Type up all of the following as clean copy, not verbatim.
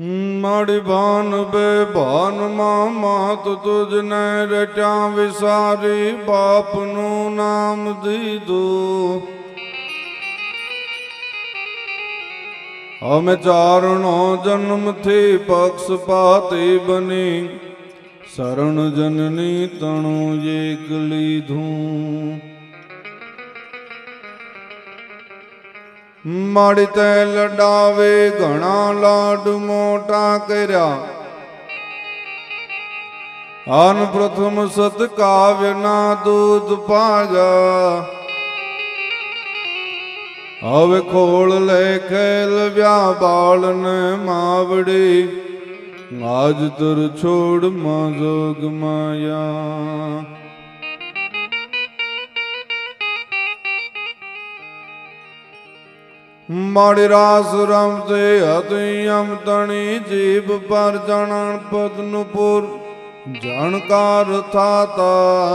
माड़ी भान बे भान मात तुझने रटा विसारी बाप नु नाम दीदू हमें चारणों जन्म थी पक्षपाती बनी शरण जननी तणु एक लीधू माड़ी ते लडावे घना लाड मोटा करया आन प्रथम सत काव्य ना दूध पागा हवे खोल ले खेल व्या बाल ने मावड़ी आज तुर छोड़ मां जोग माया माड़ी रास रमते हतयम तणी जीव पर जनन पद्मपुर जानकार थाता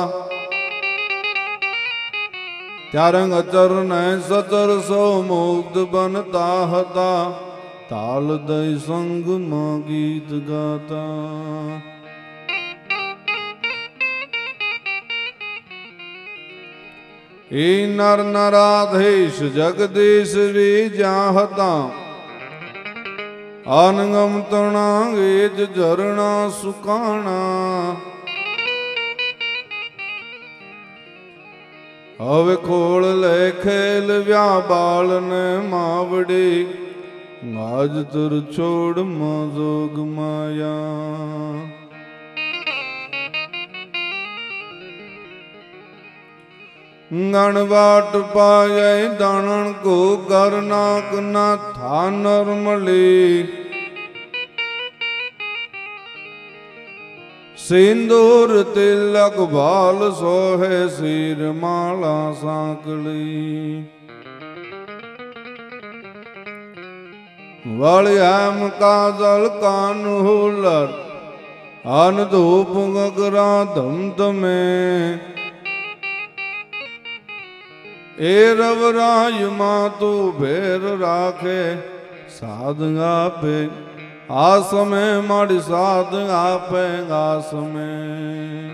त्यारंग चरण सचर सो मुक्त बनता हता ताल दई संग मां गीत गाता ई नर नराधीश जगदीश री जाहता आनगम तना एज झरना सुकाना हवे खोल ले खेल व्या बाल ने मावड़ी आज तुर छोड़ मां जोग माया गण बाट पाए दानन को करनाक न था नरमली सिंदूर तिलक भाल सोहे सिर माला सांकली वालियाम काजल कान हुलर आन धूप गगरा धम धमे ए रवराय मां तू भेर राखे साध आपे आस में माड़ी साध आपे आस में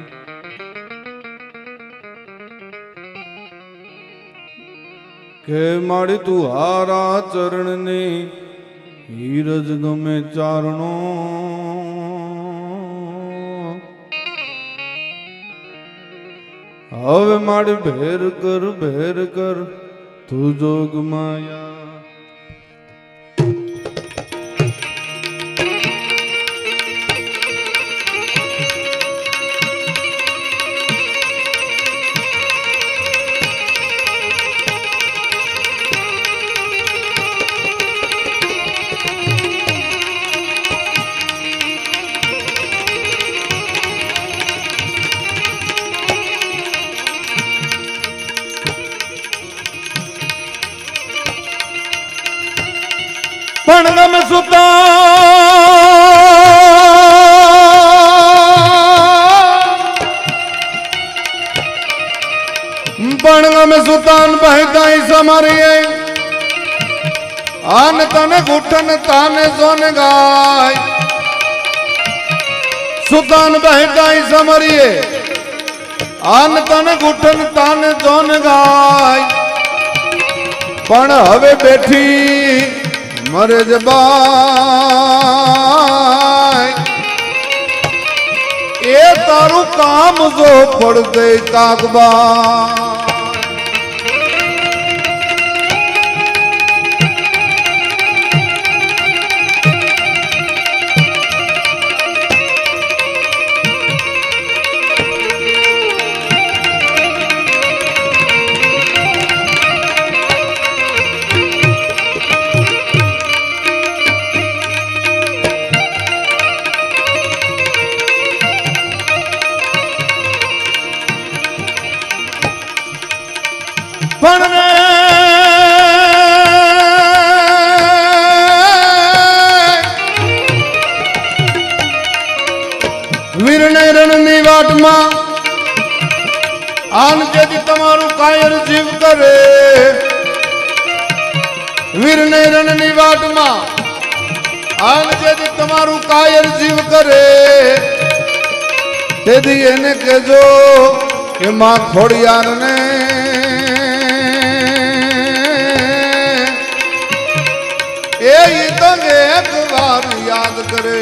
के माड़ी तू हारा चरणनी हीरज गमे चारणो हवे माड़ी भेर कर तू जोग माया पणगम सुता पणगम सुतान बहताई समरिए आन तन घुटन ताने सोन गाय सुतान बहताई समरिए आन तन घुटन ताने सोन गाय पण हवे बैठी मरे जबाय ए तारू काम जो पड़ दे कागबा વીરને રણની વાટમાં આન જેથી તમારું કાયર જીવ કરે વીરને રણની વાટમાં આન જેથી તમારું કાયર જીવ કરે તેથી એને કહેજો કે માં ખોડિયારને એ તને એક વાર યાદ કરે.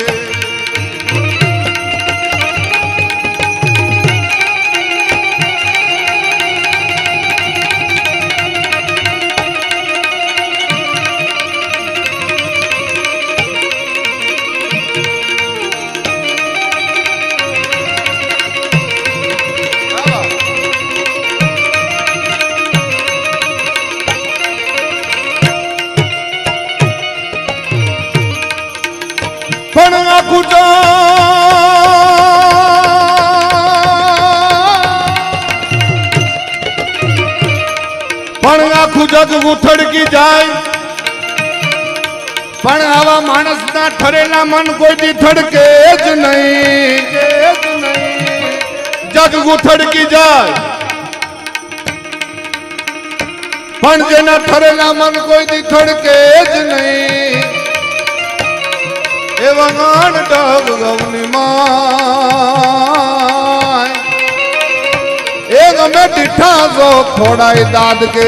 પણ આખું જગ ઉથડકી જાય પણ આવા માણસના ઠરેલા મન કોઈથી થડકે જ નહીં. જગ ઉથડકી જાય પણ જેના ઠરેલા મન કોઈથી થડકે જ નહીં. એવા ગાન ડગ ગૌની માય એ ગમે ડીઠા જો ખોડાય દાદ કે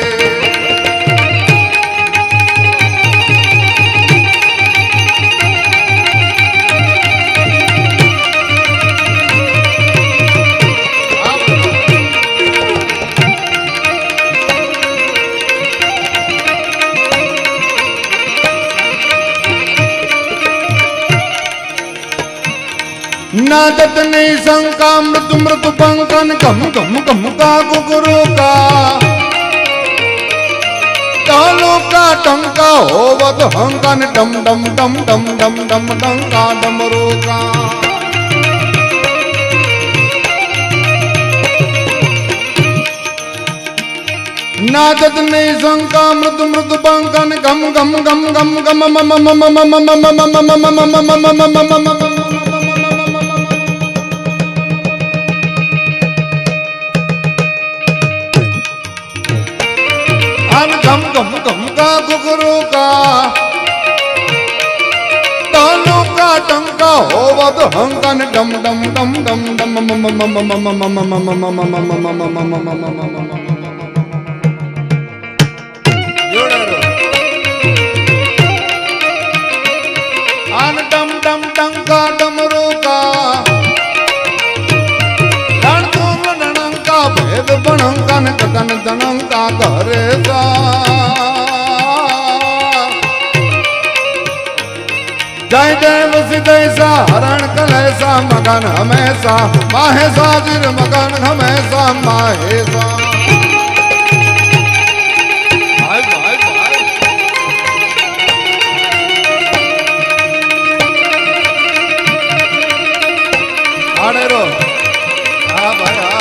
नादत नहीं शंका मृत्यु मृत्यु पंकन गम गम गम का गुगुरु का तालो का टंका होवत हंकन डम डम डम डम डम डम डंका डमरू का नादत नहीं शंका मृत्यु मृत्यु पंकन गम गम गम गम गम मम मम मम मम मम गम गम गम का गुगुरु का तालू का टंका होवत हंकन डम डम डम डम डम आन डम डम टंका डमरू का भेद बनंकन ककन दनंका घरे सा जय जय वसिदैसा हरण कलेसा मगन हमेशा माहेसा गिर मगन हमेशा माहेसा. भाई भाई भाई आड़े रो. हाँ भाई हाँ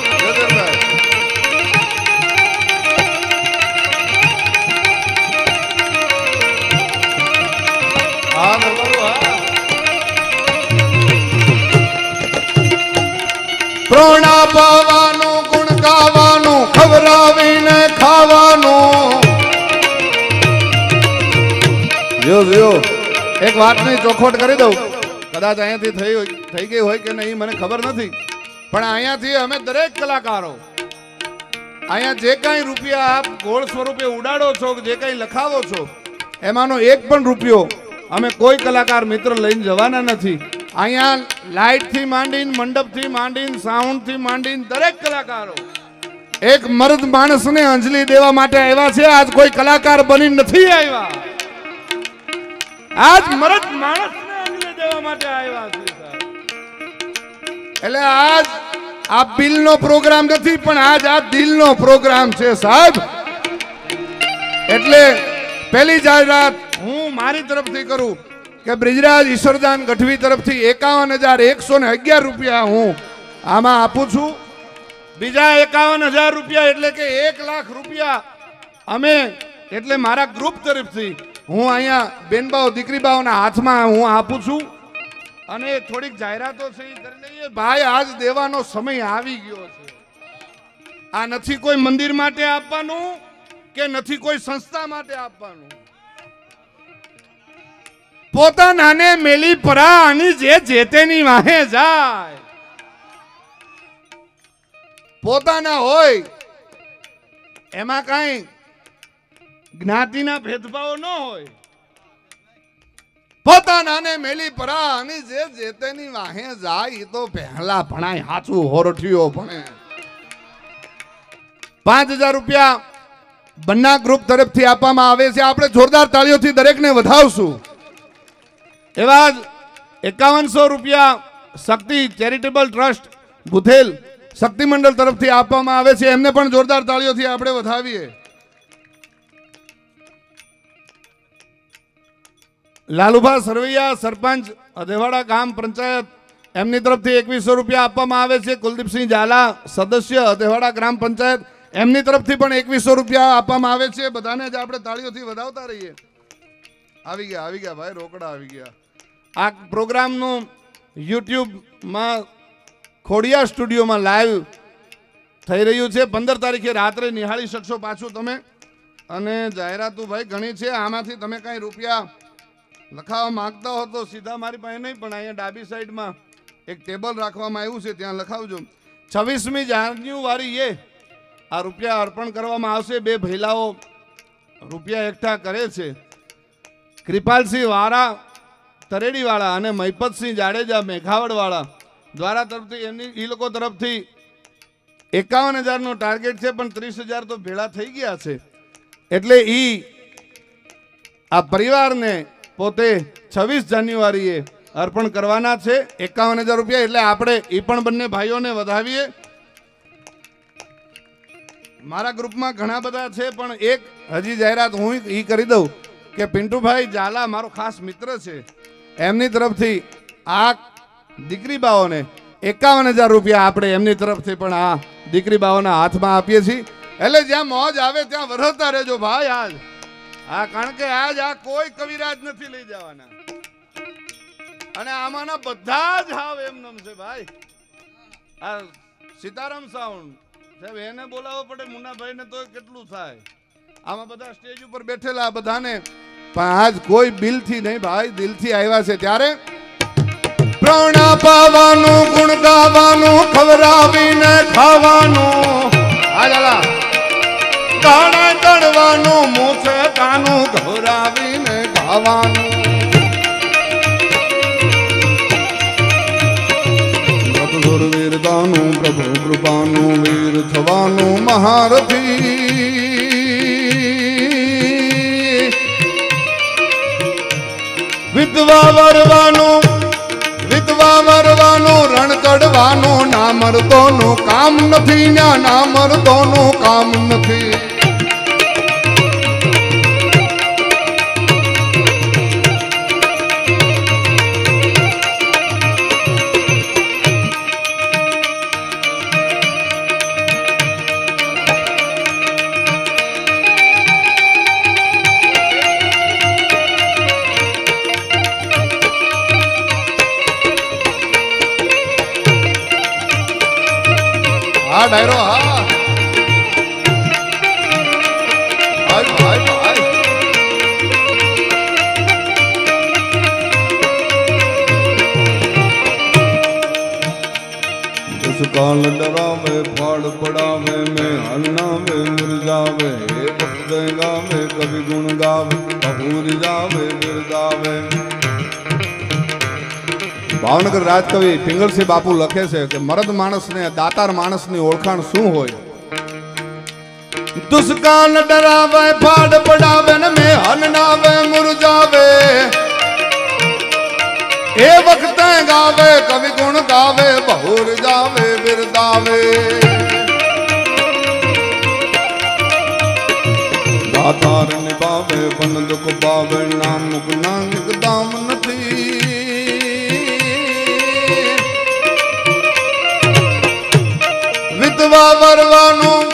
પ્રોણા પાવાનું ગુણ ગાવાનું ખવરાવીને ખાવાનું. જો એક વાતની ચોખવટ કરી દઉં, કદાચ અહીંયાથી થઈ ગઈ હોય કે નહીં મને ખબર નથી, પણ અહીંયાથી અમે દરેક કલાકારો અહીંયા જે કાંઈ રૂપિયા આપ ગોળ સ્વરૂપે ઉડાડો છો, જે કાંઈ લખાવો છો, એમાંનો એક પણ રૂપિયો અમે કોઈ કલાકાર મિત્ર લઈને જવાના નથી. અહીંયા લાઇટ થી માંડીને, મંડપ થી માંડીને, સાઉન્ડ થી માંડીને દરેક કલાકારો એક મર્દ માણસને અંજલિ દેવા માટે આવ્યા છે. આજ કોઈ કલાકાર બની નથી આવ્યા, આજ મર્દ માણસને અંજલિ દેવા માટે આવ્યા છે. એટલે આજ આ બિલનો પ્રોગ્રામ નથી, પણ આજ આ દિલનો પ્રોગ્રામ છે સાહેબ. એટલે પહેલી જાહેરાત હું મારી તરફથી કરું કે બ્રિજરાજ ઈશ્વરદાન ગઢવી તરફથી 51,111 રૂપિયા હું આમાં આપું છું. બીજા 51,000 રૂપિયા એટલે કે 1 લાખ રૂપિયા અમે એટલે મારા ગ્રુપ તરફથી હું અહીંયા બેનબાઓ દીકરીબાઓના હાથમાં હું આપું છું. અને થોડીક જાહેરાતો છે એ કરી લઈએ. ભાઈ આજ દેવાનો સમય આવી ગયો છે. આ નથી કોઈ મંદિર માટે આપવાનું કે નથી કોઈ સંસ્થા માટે આપવાનું. પોતાનાને મેલી પરા આની જે તેની વાહે જાય. પોતાના હોય એમાં કઈ જ્ઞાતિના ભેદભાવ ન હોય. પોતાનાને મેલી પરા આની જે તેની વાહે જાય એ તો પહેલા ભણાય હાચું હોરઠીઓ ભણે. 5000 રૂપિયા બન્ના ગ્રુપ તરફથી આપવામાં આવે છે. આપણે જોરદાર તાળીઓથી દરેકને વધાવશું. એવા જ 5100 રૂપિયા શક્તિ ચેરિટેબલ ટ્રસ્ટ બુથેલ શક્તિ મંડળ તરફથી આપવામાં આવે છે. એમને પણ જોરદાર તાળીઓથી આપણે વધાવીએ. લાલુભા સરવૈયા સરપંચ અધેવાડા ગામ પંચાયત એમની તરફથી 2100 રૂપિયા આપવામાં આવે છે. કુલદીપસિંહ ઝાલા સદસ્ય અધેવાડા ગ્રામ પંચાયત એમની તરફથી પણ 2100 રૂપિયા આપવામાં આવે છે. બધાને જ આપણે તાળીઓથી વધાવતા રહીએ. આવી ગયા ભાઈ, રોકડા આવી ગયા. આ પ્રોગ્રામનું યુટ્યુબમાં ખોડિયા સ્ટુડિયોમાં લાઈવ થઈ રહ્યું છે. 15 તારીખે રાત્રે નિહાળી શકશો પાછું તમે. અને જાહેરાતો ભાઈ ઘણી છે. આમાંથી તમે કાંઈ રૂપિયા લખાવવા માંગતા હો તો સીધા મારી પાસે નહીં, પણ અહીંયા ડાબી સાઈડમાં એક ટેબલ રાખવામાં આવ્યું છે, ત્યાં લખાવજો. 26મી જાન્યુઆરીએ આ રૂપિયા અર્પણ કરવામાં આવશે. 2 ભૈલાઓ રૂપિયા એકઠા કરે છે. કૃપાલસિંહ વારા તરેડીવાળા અને મહિપતસિંહ જાડેજા મેઘાવડવાળા દ્વારા તરફથી એ લોકો તરફથી 51,000નો ટાર્ગેટ છે, પણ 30,000 તો ભેળા થઈ ગયા છે. એટલે આ પરિવારને પોતે 26 જાન્યુઆરીએ અર્પણ કરવાના છે 51,000 રૂપિયા. એટલે આપણે એ પણ બંને ભાઈઓને વધાવીએ. મારા ગ્રુપમાં ઘણા બધા છે, પણ એક હજી જાહેરાત હું એ કરી દઉં કે પિન્ટુભાઈ ઝાલા મારો ખાસ મિત્ર છે. એમની તરફથી આ દીકરી બાઓને 51,000 રૂપિયા આપણે એમની તરફથી પણ આ દીકરી બાઓના હાથમાં આપીએ છીએ. એટલે જ્યાં મોજ આવે ત્યાં વરસતા રહેજો ભાઈ. કારણ કે આજ આ કોઈ કવિરાજ નથી લઈ જવાના. અને આમાંના બધા જ હાવ એમનેમ છે ભાઈ. આ સીતારામ સાઉન્ડ સાહેબ એને બોલાવવો પડે, મુન્નાભાઈ ને તો કેટલું થાય. આમાં બધા સ્ટેજ ઉપર બેઠેલા બધાને પણ આજ કોઈ બિલથી નહીં ભાઈ, દિલથી આવ્યા છે. ત્યારે પ્રાણ પાવાનું, ગુણ ગાવાનું, ખવરાવીને ખાવાનું, કાણા ચડવાનું, મૂછે કાનું ખવરાવીને ખાવાનું. વીરતાનું પ્રભુ કૃપાનું, વીર થવાનું મહારથી. વિધવા વરવાનું, રણ ચડવાનું, ના મરદોનું કામ નથી, ના મરદોનું કામ નથી. ડાયરો હા કાલ ડરાવે, ફાડ પડાવે, મેં હન્નાવે, મુરજાવે, ભક્ત ગાવે, કવિ ગુણ ગાવે, બહુરી જાવે, બિરદાવે. ભાવનગર રાજકવિ પિંગલસિંહ બાપુ લખે છે કે મરદ માણસને, દાતાર માણસની ઓળખાણ શું હોય? દુષ્કાલ ડરાવે, ફાડ પડાવે, ને મેં હન્નાવે, મુરજાવે, એ વખતે ગાવે, કવિ ગુણ ગાવે, બહુર જાવે, બિરદાવે. દાતાર નિભાવે, પણ દુઃખ પાવે, નામ નાનક દામ નથી. વિધવા વરવાનું,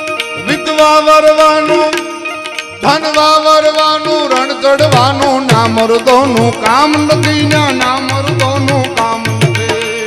ધન વાવરવાનું, રણ ચડવાનું, ના મરદોનું કામ નથી, ના મરદોનું કામ નથી.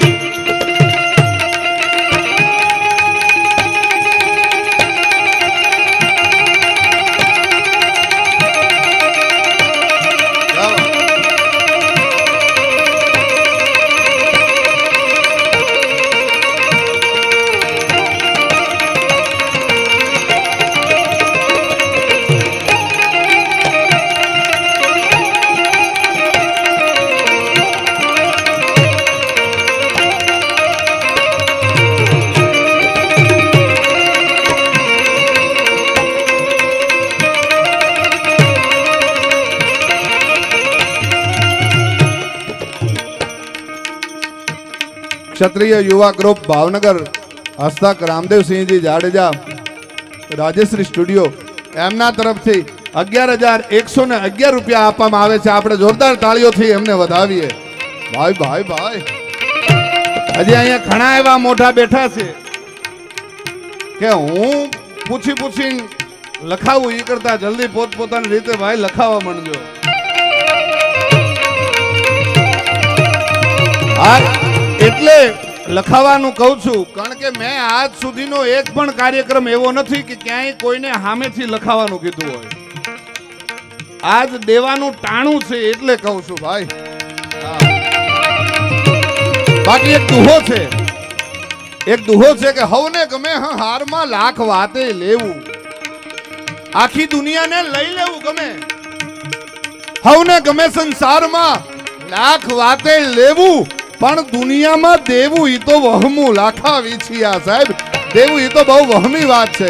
ક્ષત્રિય યુવા ગ્રુપ ભાવનગર હસ્તક રામદેવસિંહજી જાડેજા રાજેશ્રી સ્ટુડિયો એમના તરફથી 11,111 રૂપિયા આપવામાં આવે છે. આપણે જોરદાર તાળીઓથી એમને વધાવીએ. ભાઈ ભાઈ ભાઈ, હજી અહીંયા ઘણા એવા મોઢા બેઠા છે કે હું પૂછી લખાવું એ કરતા જલ્દી પોતપોતાની રીતે ભાઈ લખાવા માંડજો. હા, એટલે લખાવાનું કહું છું, કારણ કે મેં આજ સુધીનો એક પણ કાર્યક્રમ એવો નથી કે ક્યાંય કોઈને સામેથી લખાવાનું કીધું હોય. આજ દેવાનું ટાણું છે એટલે કહું છું ભાઈ. બાકી એક દુહો છે કે હવને ગમે હારમાં લાખ વાતે લેવું, આખી દુનિયાને લઈ લેવું ગમે. હવને ગમે સંસારમાં લાખ વાતે લેવું, પણ દુનિયામાં દેવું ઈ તો વહમું લાખા વીછિયા સાહેબ. દેવું ઈ તો બહુ વહમી વાત છે.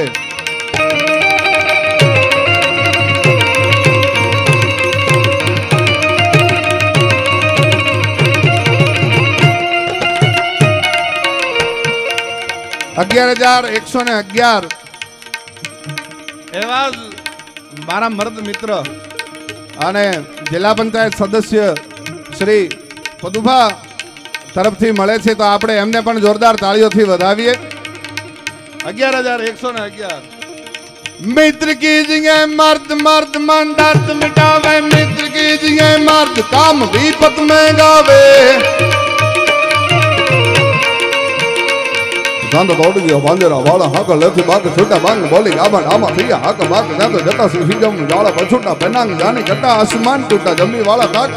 $11,111 એવા મારા મર્દ મિત્ર અને જિલ્લા પંચાયત સદસ્ય શ્રી પદુભા તરફથી મળે છે, તો આપણે એમને પણ જોરદાર તાળીઓથી વધાવીએ. 11,111 મિત્ર કીजिए मर्द मर्द मन दर्द मिटावे, मित्र कीजिए मर्द काम विपत में गावे. सांद दौड़ गया बांदेरा वाला हाक लेथी बाग छोटा बांग बोली गाबन आमा थिया हाक बाग ना तो जटा सी जम जाला बछुटा बनांग जानी कटा आसमान टूटा जमी वाला ताक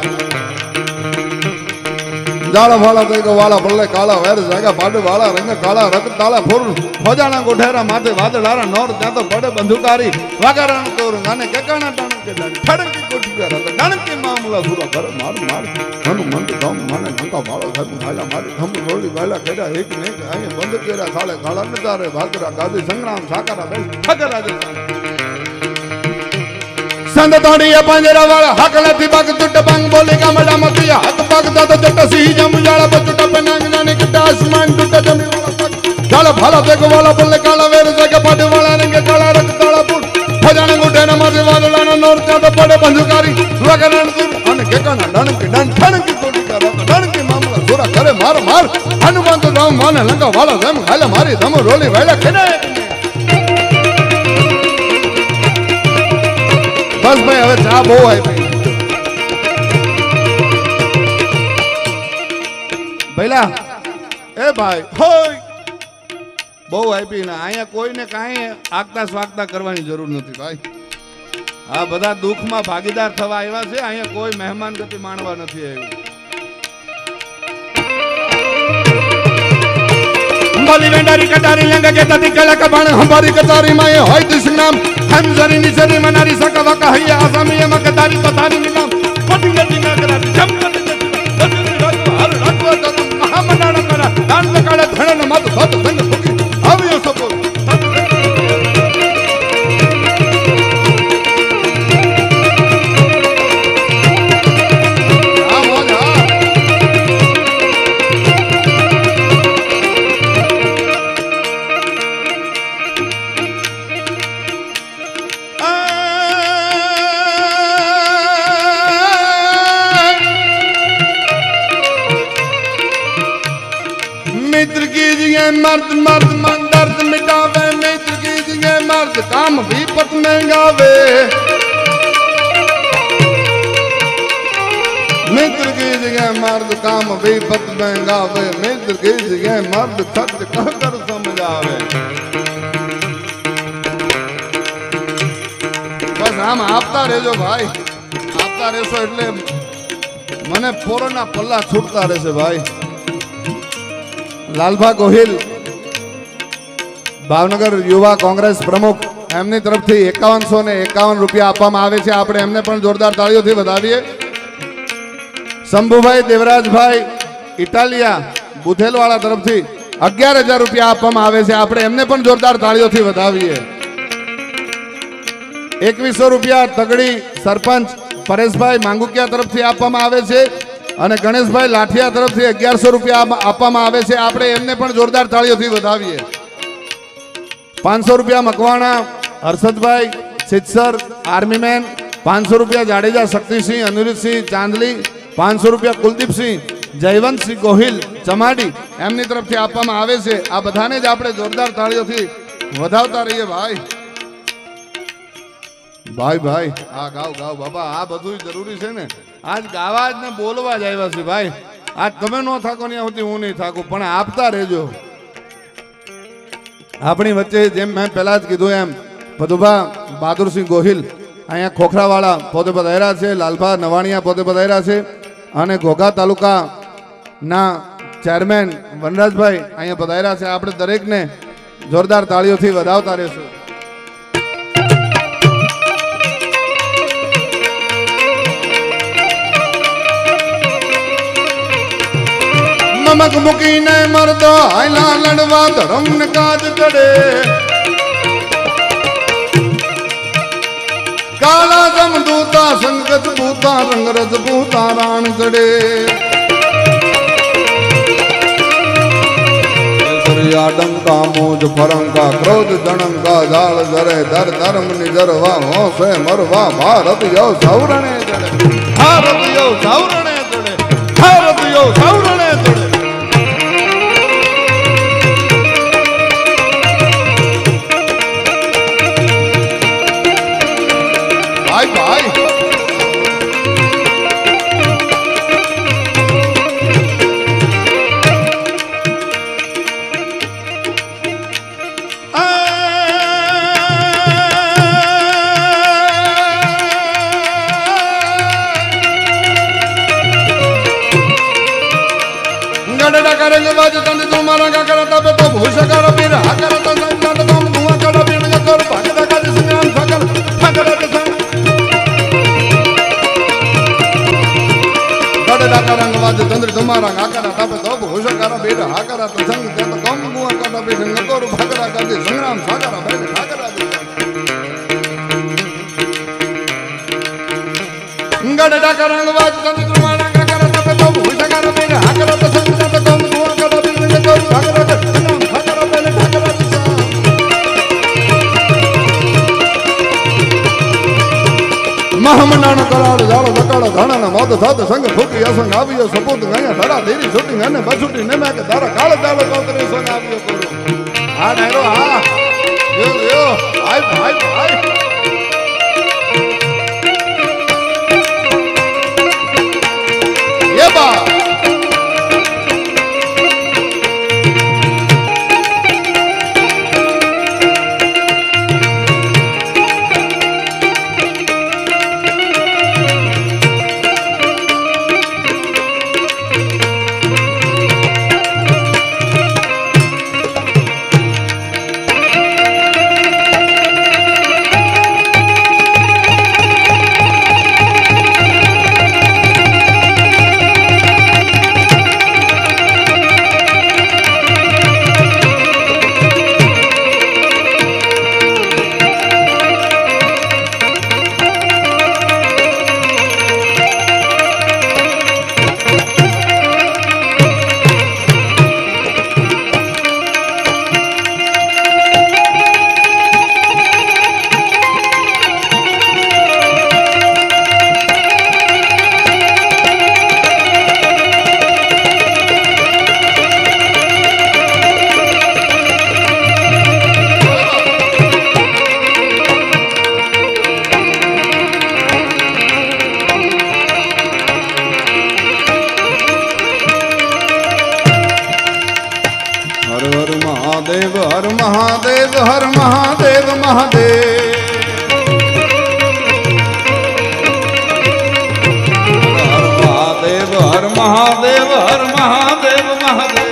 जाड़ा वाला देगा वाला बल्ले काला वेर जागा पाडे वाला रंग काला रक्त ताला फुर खोजाना गोठेरा माथे वादळारा नोर जातो पड़े बंधुकारी वागारण तोर गाने केकाना टाण के ठड़क की कोठिया रत डाण के मामला पूरा कर मार मार मन मन दम माने नंका वाला सब खाला मारी हम रोली वाला केड़ा एक ने आए बंद केरा साले काला नजारे भागरा गादी संग्राम साकारा बेल ठगर राजस्थान संद तोड़िया पंजरा वाला हकला थी बाग टूट बंग बोले का मडा मतिया हक बाग दादा जट सी जम जाला बचटा पनांग जाने कटा आसमान टूट जमी वाला तक जाला भाला देखो वाला बोले काला वेर जगह पड़ वाला रंग काला रक्त ताला पुर भजाने गुडे न मारे वाला न नोर जातो पड़े बंधुकारी वगरण दूर अन के काना डन के डन ठण की कोटी का रत डन के मामला पूरा करे मार मार हनुमान तो राम माने लंका वाला जम खाला मारी दम रोली वाला खेने बस भाई હવે ચા બહુ આવી ભઈલા એ ભાઈ હોય બહુ આવી ને અહીંયા કોઈને કાંઈ આગતા સ્વાગતા કરવાની જરૂર નથી ભાઈ. આ બધા દુઃખમાં ભાગીદાર થવા આવ્યા છે, અહીંયા કોઈ મહેમાન ગતિ માણવા નથી આવ્યું. हंबाली वेंडारी कटारी लंगा के तती कला का बाण हंबारी कटारी माये होय दिस नाम हमजरी निसरी मनारी सका वका हैया आसामी मकदारी पतारी निनाम पटिंगा जिंगा करा जम कर हर रखवा तो महामंडल करा दान काले धन मत सत संग सुखी आवियो सब मर्द मर्द मन दर्द मिटावे, मित्र कीजिए मर्द काम विपत में गावे. मित्र कीजिए मर्द काम विपत में गावे, मित्र कीजिए मर्द सत्य कहकर समझावे. बस आम आपता रहेजो भाई, आपता रहेशो એટલે મને પોરોના પલ્લા છૂટતા રહેશે ભાઈ. लालभा गोहिल भावनगर युवा कांग्रेस प्रमुख एमनी तरफथी 5151 રૂપિયા આપવામાં આવે છે. આપણે એમને પણ જોરદાર તાળીઓથી વધાવીએ. શંભુભાઈ દેવરાજભાઈ ઇટાલિયા બુધેલવાળા તરફથી 11000 રૂપિયા આપવામાં આવે છે. આપણે એમને પણ જોરદાર તાળીઓથી વધાવીએ. 2100 રૂપિયા તગડી સરપંચ પરેશભાઈ માંગુકિયા તરફથી આપવામાં આવે છે. અને ગણેશભાઈ લાઠિયા તરફથી 1100 રૂપિયા આપવામાં આવે છે. આપણે એમને પણ જોરદાર તાળીઓથી વધાવીએ. 500 રૂપિયા મકવાણા હર્ષદભાઈ સિદ્સર આર્મી મેન, 500 રૂપિયા જાડેજા શક્તિસિંહ અનિરુદ્ધસિંહ ચાંદલી, 500 રૂપિયા કુલદીપસિંહ જયવંતસિંહ ગોહિલ ચમાડી એમની તરફથી આપવામાં આવે છે. આ બધાને જ આપણે જોરદાર તાળીઓથી વધાવતા રહીએ. ભાઈ ભાઈ ભાઈ આ ગાવ ગાવ બાબા, આ બધું જરૂરી છે ને. આજ ગાવા જ ને બોલવા જ આવ્યા છે ભાઈ. આજ તમે ન થાકો ને સુધી હું નહીં થાકું, પણ આપતા રહેજો. આપણી વચ્ચે જેમ મેં પહેલા જ કીધું એમ પદુભા બહાદુરસિંહ ગોહિલ અહીંયા ખોખરાવાળા પોતે પધાર્યા છે, લાલભા નવાણિયા પોતે પધાર્યા છે, અને ઘોઘા તાલુકાના ચેરમેન વનરાજભાઈ અહીંયા પધાર્યા છે. આપણે દરેકને જોરદાર તાળીઓથી વધાવતા રહેશું. નમક મૂકીને મરદો આયલા લડવા ધર્મ ને કાજ ચડે, કાળા જમદૂતા સંગત ભૂતા રંગરજ ભૂતા રાણ ચડે. ડંકા મોજ ફરંકા ક્રોધ જણંકા જાળ જરે દર ધર્મ ની જરવા હોશે મરવા ભારત યો સૌરણે ચડે, ભારત યો સૌરણે ચડે, ભારત યો સૌરણે ચડે. ભાઈ ભાઈ गडड़ा करेंगे बाज तंद तुम्हारा का करता पे तो भूषा कर फिर हा करता संत तुम धुआं कर बिन कर भगदा का संग्राम सकल भगदा के संग गडड़ा करेंगे बाज तंद तुम्हारा का करता पे तो भूषा कर फिर हा करता संग तुम धुआं कर बिन कर भगदा का संग्राम सकल भगदा गडड़ा करेंगे बाज तंद तुम्हारा का करता पे तो भूषा कर फिर हा करता संग महमनान करार जालो दकाड़ा धाना मोद साथ संग फूकी असंग आवियो सपूत गया धरा देरी शूटिंग ने बसुटी ने मैं के धारा काल जालो कोतरे संग आवियो करो आ नायरो आ यो आई भाई भाई ये बा हर महादेव महादेव हर महादेव हर महादेव महादेव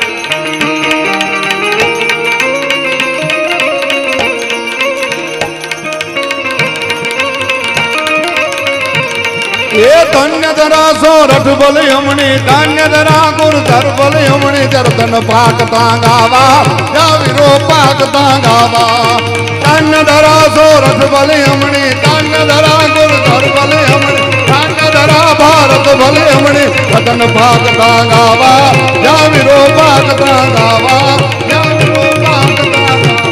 ये धन्य धरा सोरठ बोले हमने धन्य धरा गुरु धर बोले हमने जरतन पाकता गावा या विरो पाकता गावा धन्य धरा सोरठ बोले हमने धन्य धरा गुरु धर बोले हमने धन्य धरा भारत ભલે હમણે રતન ભાગતા ગાવા યા વીરો ભાગતા ગાવા યા વીરો ભાગતા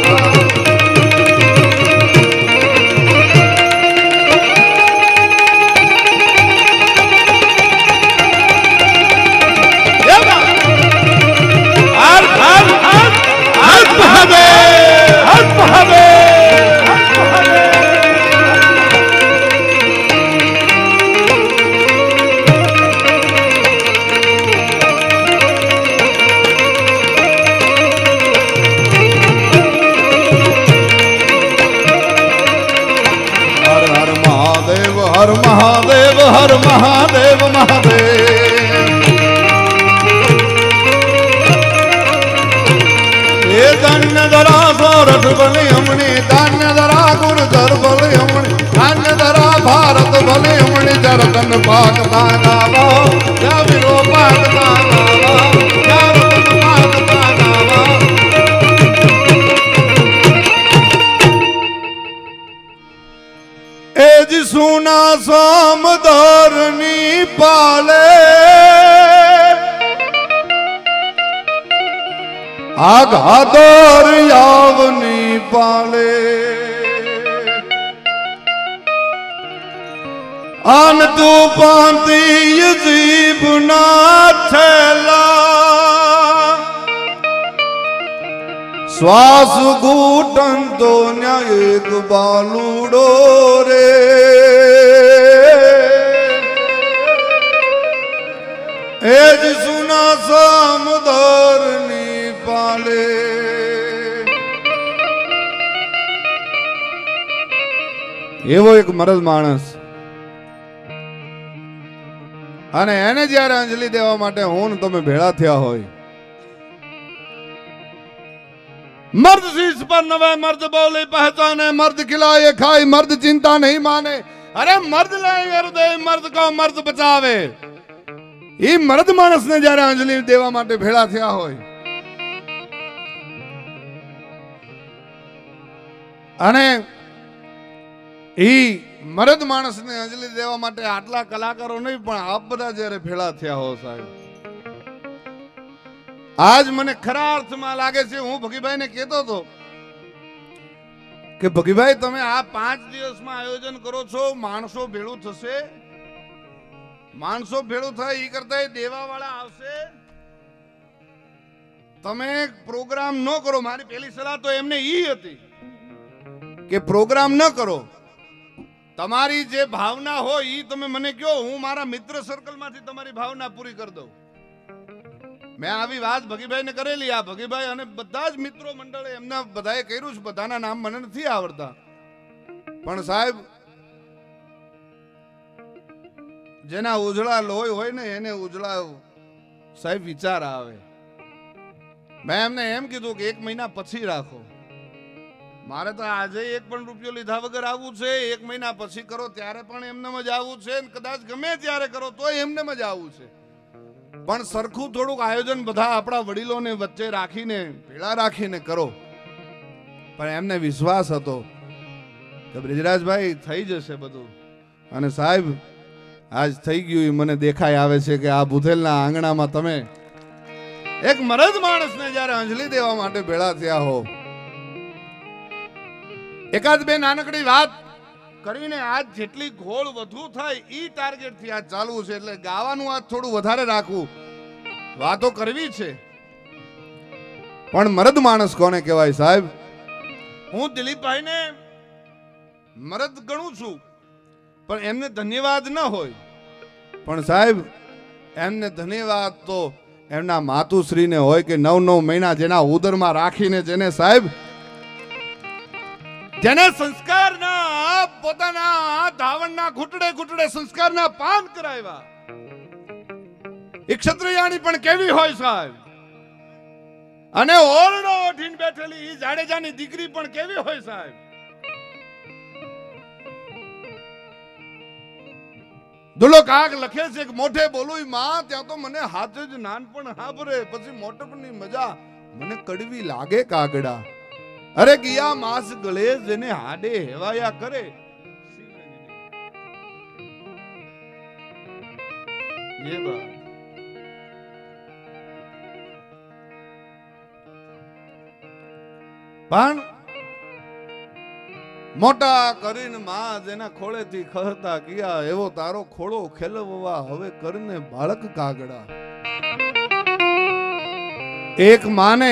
हर महादेव हर महादेव महादेव ये धन्य धरा सोरठ भले हमने धन्य धरा गुरधर भले हमने धन्य धरा भारत भले हमने जरतन भागता गावा या वीरो भागता गावा या रतन भागता गावा एज सुना सामदारनी पाले आघादर यावनी पाले आन तू पांती यजीब ना थैला श्वास घूटन तो न्याय एक बालूडो रे एज सुना सामदारनी पाले एवो एक मरद माणस અને એને જ્યારે અંજલિ દેવા માટે હું ને તમે ભેળા થયા હોય मर्द शीश पर नवे मर्द बोले पहचाने मर्द खिलाए खाए मर्द चिंता नहीं माने अरे मर्द लाए हृदय मर्द को मर्द बचावे ई मर्द मानस ने જ્યારે અંજલિ દેવા માટે ભેળા થયા હોય અને ઈ મર્દ માણસને અંજલિ દેવા માટે આટલા કલાકારો નહીં પણ આપ બધા જ્યારે ભેળા થયા હો સાહેબ आज મને ખરા અર્થમાં લાગે છે હું ભગીભાઈ ને કહેતો હતો કે ભગીભાઈ તમે આ 5 દિવસમાં આયોજન કરો છો માણસો ભેળું થશે માણસો ભેળું થાય ઈ કરતા દેવાવાળા આવશે તમે પ્રોગ્રામ ન કરો મારી પહેલી સલાહ તો એમને ઈ હતી કે પ્રોગ્રામ ન કરો તમારી જે ભાવના હોય ઈ તમે મને કહો હું મારા મિત્ર સર્કલમાંથી તમારી ભાવના પૂરી કરી દઉં मैं આવી વાત ભગીભાઈ ને કરેલી આ ભગીભાઈ અને બધા જ મિત્રો મંડળે એમના બધાએ કર્યું છે બધાના નામ મને નથી આવડતા પણ સાહેબ જેના ઉજળા લોહી હોય ને એને ઉજળા સાહેબ વિચાર આવે મેં એમને એમ કીધું કે 1 મહિના પછી રાખો મારે તો આજે એક પણ રૂપિયો લીધા વગર આવવું છે 1 મહિના પછી કરો ત્યારે પણ એમને જ આવવું છે કદાચ ગમે ત્યારે કરો તોય એમને જ આવવું છે પણ સરખું થોડુંક આયોજન બધા આપણા વડીલોને વચ્ચે રાખીને ભેળા રાખીને કરો પણ એમને વિશ્વાસ હતો કે બ્રિજરાજભાઈ થઈ જશે બધું અને સાહેબ આજ થઈ ગયું મને દેખાય આવે છે કે આ બુધેલના આંગણામાં તમે એક મરદ માણસને જ્યારે અંજલિ દેવા માટે ભેળા થયા હો એકાદ બે નાનકડી વાત કરીને આજ જેટલી ઘોળ વધુ થાય ઈ ટાર્ગેટ થી આજ ચાલવું છે એટલે ગાવાનું આજ થોડું વધારે રાખવું વાતો કરવી છે પણ મરદ માણસ કોને કહેવાય સાહેબ હું દિલીપભાઈ ને મરદ ગણું છું પણ એમને ધન્યવાદ ન હોય પણ સાહેબ એમને ધન્યવાદ તો એમના માતુશ્રીને હોય કે 9 મહિના જેના ઉદરમાં રાખીને જેને સાહેબ જેને સંસ્કારના પોતાના ધાવણના ઘૂંટડે ઘૂંટડે સંસ્કારના પાન કરાવ્યા એ ક્ષત્રિયાની પણ કેવી હોય સાહેબ અને ઓરડો ઓઢીને બેઠેલી ઈ જાડેજાની દીકરી પણ કેવી હોય સાહેબ દુલો કાક લખે છે કે મોઢે બોલું માં ત્યાં તો મને હાથ જ નાનપણ હાભરે પછી મોટપણની મજા મને કડવી લાગે કાગડા અરે ગયા માસ ગળે જેને હાડે હેવાયા કરે એ બા પણ મોટા કરીને માં જેના ખોળેથી ખહતા ગયા એવો તારો ખોળો ખેલવવા હવે કરીને બાળક કાગડા. એક માને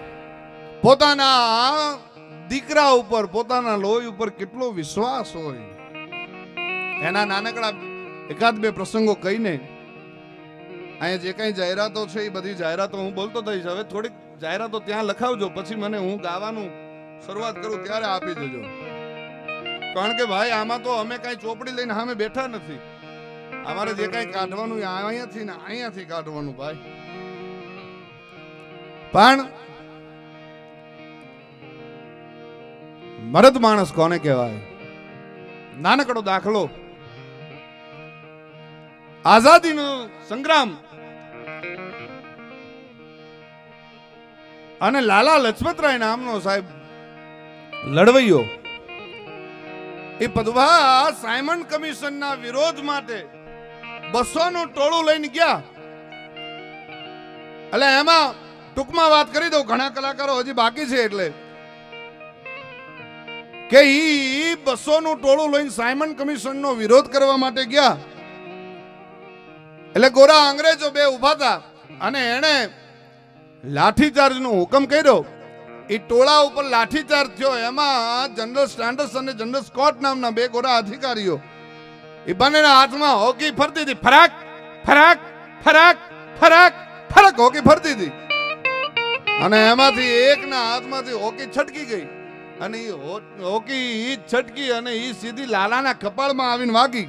પોતાના દીકરા ઉપર પોતાના લોહી ઉપર કેટલો વિશ્વાસ હોય. એના નાનકડા એકાદ બે પ્રસંગો કહીને અહીંયા જે કઈ જાહેરાતો છે એ બધી જાહેરાતો હું બોલતો થઈશ. હવે થોડીક જાહેરાતો ત્યાં લખાવજો, પછી મને હું ગાવાનું શરૂઆત કરું ત્યારે આપી દેજો. કારણ કે ભાઈ આમાં તો અમે કઈ ચોપડી લઈને સામે બેઠા નથી. અમારે જે કઈ કાઢવાનું અહીંયાથી ને અહીંયાથી કાઢવાનું ભાઈ. પણ મરદ માણસ કોને કહેવાય? નાનકડો દાખલો, આઝાદીનો સંગ્રામ અને લાલા લજપતરાય નામનો સાહેબ લડવૈયો એ પદવા સાયમન કમિશનના વિરોધ માટે 200 નું ટોળું લઈને ગયા. એટલે એમાં ટૂંકમાં વાત કરી દઉં, ઘણા કલાકારો હજી બાકી છે, એટલે કે ઈ 200 નું ટોળું લઈને સાયમન કમિશનનો વિરોધ કરવા માટે ગયા. એટલે ગોરા અંગ્રેજો બે ઉભા હતા અને એને લાઠીચાર્જનો હુકમ કર્યો. એ ટોળા ઉપર લાઠીચાર્જ થયો. એમાં જનરલ સ્ટાન્ડર્સ અને જનરલ સ્કોટ નામના બે ગોરા અધિકારીઓ, એ બંનેના હાથમાં હોકી ફરતી હતી. ફરાક ફરાક ફરાક ફરાક ફરાક હોકી ફરતી હતી અને એમાંથી એકના હાથમાંથી હોકી છટકી ગઈ અને એ હોકી છટકી અને એ સીધી લાલાના કપાળમાં આવીને વાગી.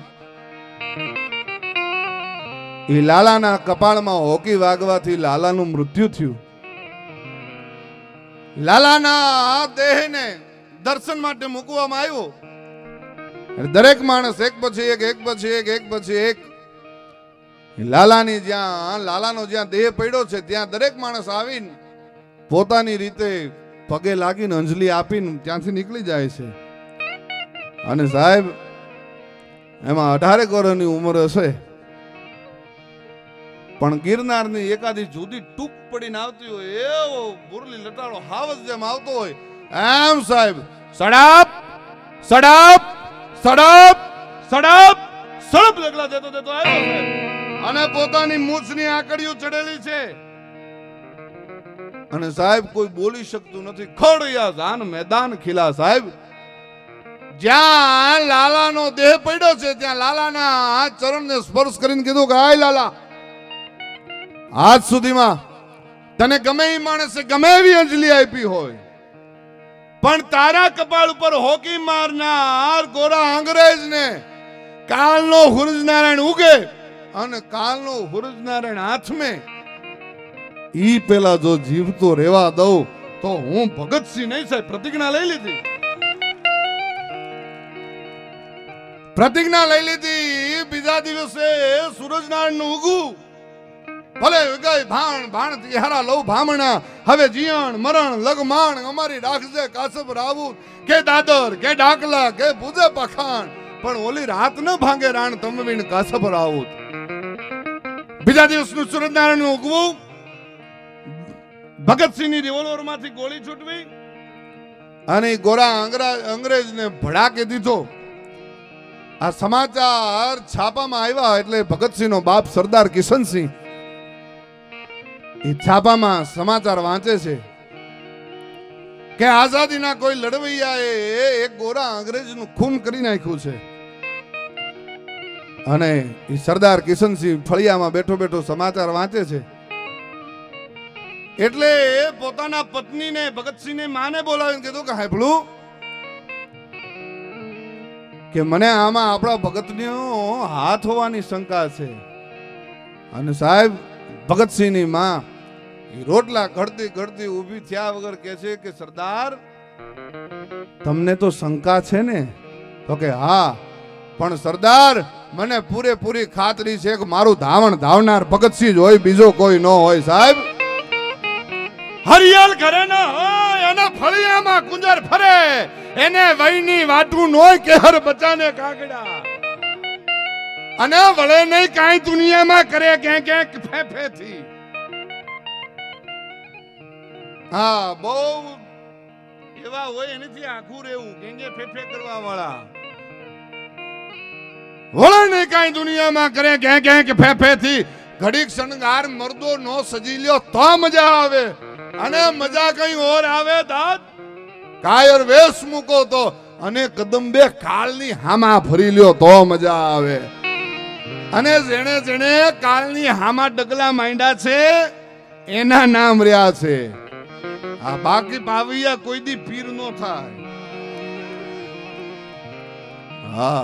એ લાલાના કપાળમાં હોકી વાગવાથી લાલાનું મૃત્યુ થયું. લાલાના દેહને દર્શન માટે મૂકવામાં આવ્યો. દરેક માણસ એક પછી એક એક પછી એક એક પછી એક લાલાની લાલાનો જ્યાં દેહ પડ્યો છે ત્યાં દરેક માણસ આવીને પોતાની રીતે પગે લાગીને અંજલિ આપીને ત્યાંથી નીકળી જાય છે. અને સાહેબ એમાં 18 વર્ષની ઉંમર હશે, પણ ગિરનારની એકાદી જુદી ટૂંક પડીને આવતી હોય એવો મુરલી લટાડો હાવસ જેમ આવતો હોય એમ સાહેબ સડપ સડપ સડપ સડપ સડપ ડગલા દેતો દેતો આવ્યો સાહેબ. અને પોતાની મૂછની આકડીઓ ચડેલી છે અને સાહેબ કોઈ બોલી શકતું નથી. ખોડિયા જાન મેદાન ખીલા સાહેબ. જ્યાં લાલાનો દેહ પડ્યો છે ત્યાં લાલાના ચરણને સ્પર્શ કરીને કીધું કે હાય લાલા, આજ સુધીમાં તને ગમે એ માણસે ગમે એવી અંજલિ આપી હોય, પણ તારા કપાળ ઉપર હોકી મારનાર ગોરા અંગ્રેજને કાલનો સૂરજનારાયણ ઉગે અને કાલનો સૂરજનારાયણ હાથમે ઈ પેલા જો જીવતો રહેવા દઉં તો હું ભગતસિંહ નહીં સાહેબ. પ્રતિજ્ઞા લઈ લીધી, પ્રતિજ્ઞા લઈ લીધી. બીજા દિવસે સૂરજનારાયણ નું ઉગવું ભલે ગઈ ભાણ ભાણ તિહારા લઉ ભામણા, હવે જીયણ મરણ લગમાણ અમારી રાખજે કાસબ રાવું કે દાદર કે ડાકલા કે ભુજે પખાણ, પણ ઓલી રાત ન ભાંગે રાણ તમવીણ કાસબ રાવું. બીજા દિવસનું સૂરજનારાયણ નું ઉગવું, ભગતસિંહની રિવોલ્વર માંથી ગોળી છૂટવી અને ગોરા અંગ્રેજને ભડાકે દીધો. આ સમાચાર છાપામાં આવ્યા એટલે ભગતસિંહનો બાપ સરદાર કિશનસિંહ એ છાપામાં સમાચાર વાંચે છે કે આઝાદીના કોઈ લડવૈયાએ એક ગોરા અંગ્રેજનું ખૂન કરી નાખ્યું છે. અને એ સરદાર કિશનસિંહ ફળિયામાં બેઠો બેઠો સમાચાર વાંચે છે. એટલે પોતાના પત્નીને ભગતસિંહને માને બોલાવીને કીધું કે હાંભળું કે મને આમાં આપણા ભગતનો હાથ હોવાની શંકા છે. અને સાહેબ ભગતસિંહની માં રોટલા ઘડતી ઘડતી ઊભી થયા વગર કહે છે કે સરદાર તમને તો શંકા છે ને? તો કે હા, પણ સરદાર મને પૂરેપૂરી ખાતરી છે કે મારું ધાવણ ધાવનાર ભગતસિંહ જ હોય, બીજો કોઈ ન હોય. સાહેબ હરિયાલ ઘરે ના હોય અને ફળિયામાં કુંજર ફરે એને વહીની વાટું નોય કે હર બચાને કાગડા. અને વળે નહીં કાંઈ દુનિયામાં કરે ક્યાંક ફેફેથી. હા, બહુ એવા હોય એનાથી આખું રહેવું કે ફેફે કરવા વાળા. વળે નહીં કાંઈ દુનિયામાં કરે ક્યાંક ફેફેથી. ઘડીક શણગાર મરદો નો સજી લ્યો તો મજા આવે, અને મજા કઈ ઓર આવે દાદ. કાયર વેશ મૂકો તો અને કદંબે કાળની હામા ફરી લ્યો તો મજા આવે. અને જેણે જેણે કાળની હામા ડગલા માંડ્યા છે એના નામ રહ્યા છે. આ બાકી પાવિયા કોઈ દી પીર નો થાય. હા,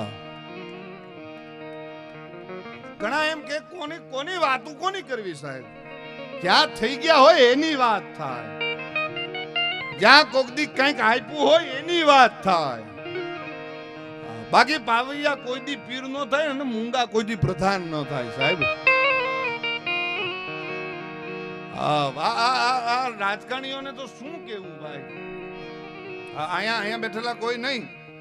ઘણા એમ કે કોની કોની વાતો કોની કરવી સાહેબ, ક્યાં થઈ ગયા હોય એની વાત થાય, જ્યાં કોક દી કંઈક આપ્યું હોય એની વાત થાય. બાકી પાવૈયા કોઈ દી પીર નો થાય અને મૂંગા કોઈ દી પ્રધાન નો થાય સાહેબ. રાજકારણીઓને તો શું કેવું ભાઈ, અહીંયા બેઠેલા કોઈ નહીં.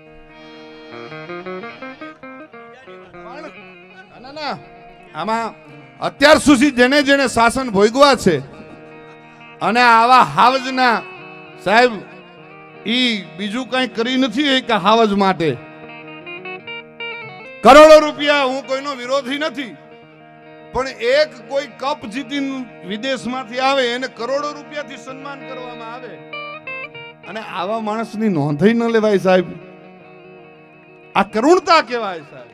ના, આમાં અત્યાર સુધી જેને જેને શાસન ભોગવા છે અને આવા હાવજના સાહેબ ઈ બીજું કઈ કરી નથી કે હાવજ માટે કરોડો રૂપિયા. હું કોઈનો વિરોધી નથી, પણ એક કોઈ કપ જીતીને વિદેશમાંથી આવે એને કરોડો રૂપિયાથી સન્માન કરવામાં આવે અને આવા માણસની નોંધ ન લેવાય સાહેબ. આ કરુણતા કહેવાય સાહેબ.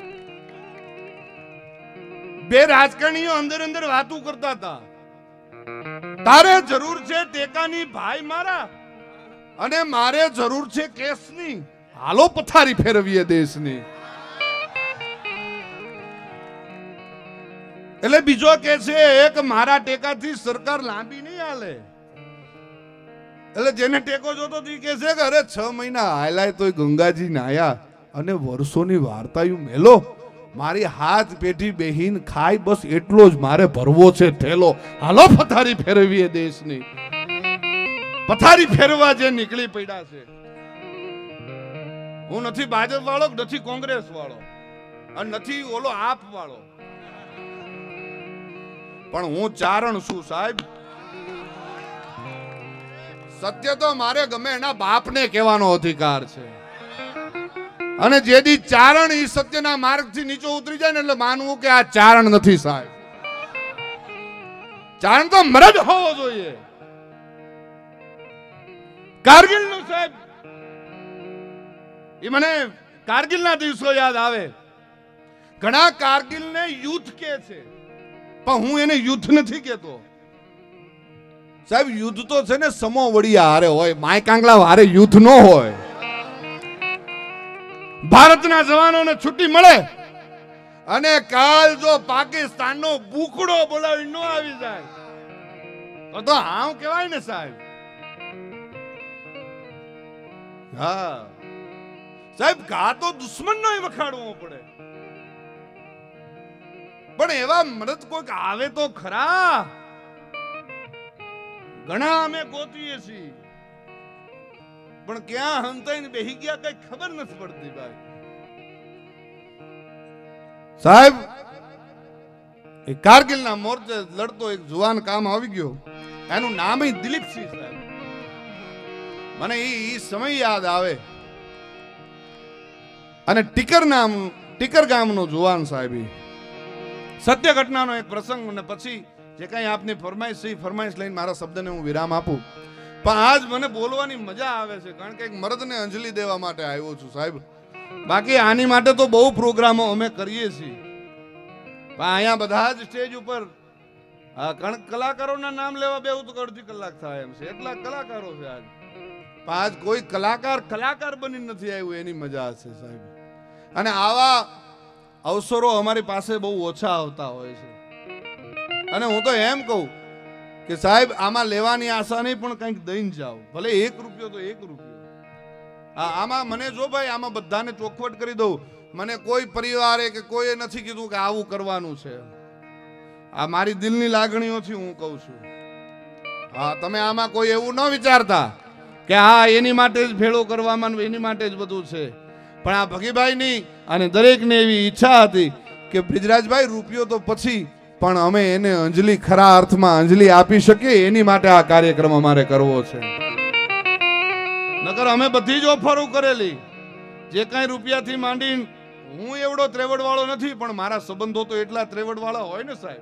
બે રાજકારણીઓ અંદર અંદર વાતું કરતા હતા, તારે જરૂર છે ટેકાની ભાઈ મારા, અને મારે જરૂર છે કેસની. હાલો પથારી ફેરવીએ દેશની. એટલે બીજો કે છે એક મારા ટેકાથી સરકાર લાંબી નહીં હાલે. એટલે જેને ટેકો જોતો કે છે કે અરે 6 મહિના હાલાય તોય ગંગાજી નાયા અને વર્ષોની વાર્તાયું મેલો. મારી હાથ પેઢી બેહીન ખાય બસ એટલો જ મારે ભરવો છે થેલો. હાલો પથારી ફેરવીએ દેશની. પથારી ફેરવા જે નીકળી પડ્યા છે. હું નથી ભાજપ વાળો, નથી કોંગ્રેસ વાળો, અને નથી ઓલો આપ વાળો, પણ હું ચારણ છું સાહેબ. સત્ય તો મારે ગમે એના બાપને કહેવાનો અધિકાર છે. અને જેથી ચારણ ઈ સત્યના માર્ગથી નીચે ઉતરી જાય ને એટલે માનવું કે આ ચારણ નથી સાહેબ. ચારણ તો મરદ હોવો જોઈએ. કારગિલ નું સાહેબ, એ મને કારગિલ ના દિવસો યાદ આવે. ઘણા કારગિલ ને યુદ્ધ કે છે, પણ હું એને યુદ્ધ નથી કેતો સાહેબ. યુદ્ધ તો છે ને સમો વડિયા હારે હોય, માય કાંગલા હારે યુદ્ધ ન હોય. ભારતના જવાનોને છૂટી મળે અને કાલ જો પાકિસ્તાનનો બુકડો બોલાવી ન આવી જાય તો હાવ કહેવાય ને સાહેબ. હા સાહેબ, ઘા તો દુશ્મનનો વખાડવો પડે, પણ એવા મરદ કોઈક આવે તો ખરા. ઘણા અમે ગોતીએ છીએ, પણ ક્યાં હંતાઈને બેહી ગયા કઈ ખબર નથી પડતી ભાઈ. સાહેબ, એ કારગિલના મોરચે લડતો એક જુવાન કામ આવી ગયો, એનું નામ દિલીપસિંહ સાહેબ. મને એ સમય યાદ આવે. અને ટીકર ગામનો જુવાન સાહેબ, સત્ય ઘટનાનો એક પ્રસંગ, અને પછી જે કઈ આપની ફરમાઈશ છે એ ફરમાઈશ લઈને મારા શબ્દને હું વિરામ આપું. પણ આજ મને બોલવાની મજા આવે છે, કારણ કે એક મર્દને અંજલિ દેવા માટે આવ્યો છું સાહેબ. બાકી આની માટે તો બહુ પ્રોગ્રામો અમે કરીએ છીએ, પણ અહીંયા બધા જ સ્ટેજ ઉપર કલાકારોના નામ લેવા બેવું તો અડધી કલાક થાય એમ છે. એટલા કલાકારો છે આજ, પણ આજ કોઈ કલાકાર બની નથી આવ્યું, એની મજા છે સાહેબ. અને આવા અવસરો અમારી પાસે બહુ ઓછા આવતા હોય છે. અને હું તો એમ કહું કે સાહેબ, આમાં લેવાની આશા નહીં, પણ કંઈક દઈને જાઓ, ભલે 1 રૂપિયો તો 1 રૂપિયો. આમાં મને જો ભાઈ, આમાં બધાને ચોખવટ કરી દઉં, મને કોઈ પરિવારે કે કોઈએ નથી કીધું કે આવું કરવાનું છે. આ મારી દિલની લાગણીઓથી હું કહું છું. હા, તમે આમાં કોઈ એવું ન વિચારતા કે હા એની માટે જ ભેળો કરવામાં, એની માટે જ બધું છે. પણ આ ભગીભાઈની અને દરેકને એવી ઈચ્છા હતી કે બ્રિજરાજભાઈ રૂપિયો તો પછી, પણ અમે એને અંજલિ, ખરા અર્થમાં અંજલિ આપી શકીએ એની માટે આ કાર્યક્રમ અમારે કરવો છે. નકર અમે બધી જ ઓફરો કરેલી, જે કાંઈ રૂપિયાથી માંડી. હું એવડો ત્રેવડ વાળો નથી, પણ મારા સંબંધો તો એટલા ત્રેવડ વાળા હોય ને સાહેબ.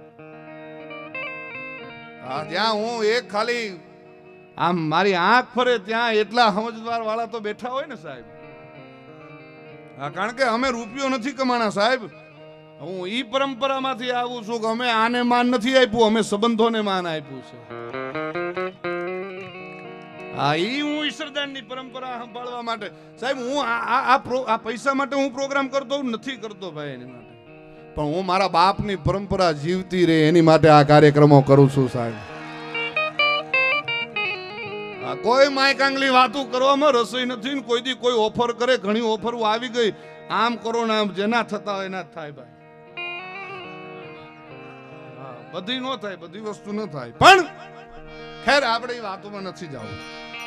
હા, જ્યાં હું એક ખાલી આમ મારી આંખ ફરે ત્યાં એટલા સમજદાર વાળા તો બેઠા હોય ને સાહેબ. હા, કારણ કે અમે રૂપિયો નથી કમાણા સાહેબ. હું ઈ પરંપરામાંથી આવું છું કે અમે આને માન નથી આપ્યું, અમે સંબંધોને માન આપ્યું છે. હા, ઈ હું ઈશ્વરદાનની પરંપરા સંભાળવા માટે સાહેબ, હું આ પૈસા માટે હું પ્રોગ્રામ કરતો નથી કરતો ભાઈ એની માટે, પણ હું મારા બાપની પરંપરા જીવતી રહે એની માટે આ કાર્યક્રમો કરું છું સાહેબ. કોઈ માયકાંગલી વાતું કરવામાં રસોઈ નથી. કોઈ દી કોઈ ઓફર કરે, ઘણી ઓફરો આવી ગઈ, આમ કરો ને આમ, જેના થતા હોય એના થાય ભાઈ. બધી નો થાય, બધી વસ્તુ ન થાય, પણ ખેર આપણે એ વાતોમાં નથી જવું.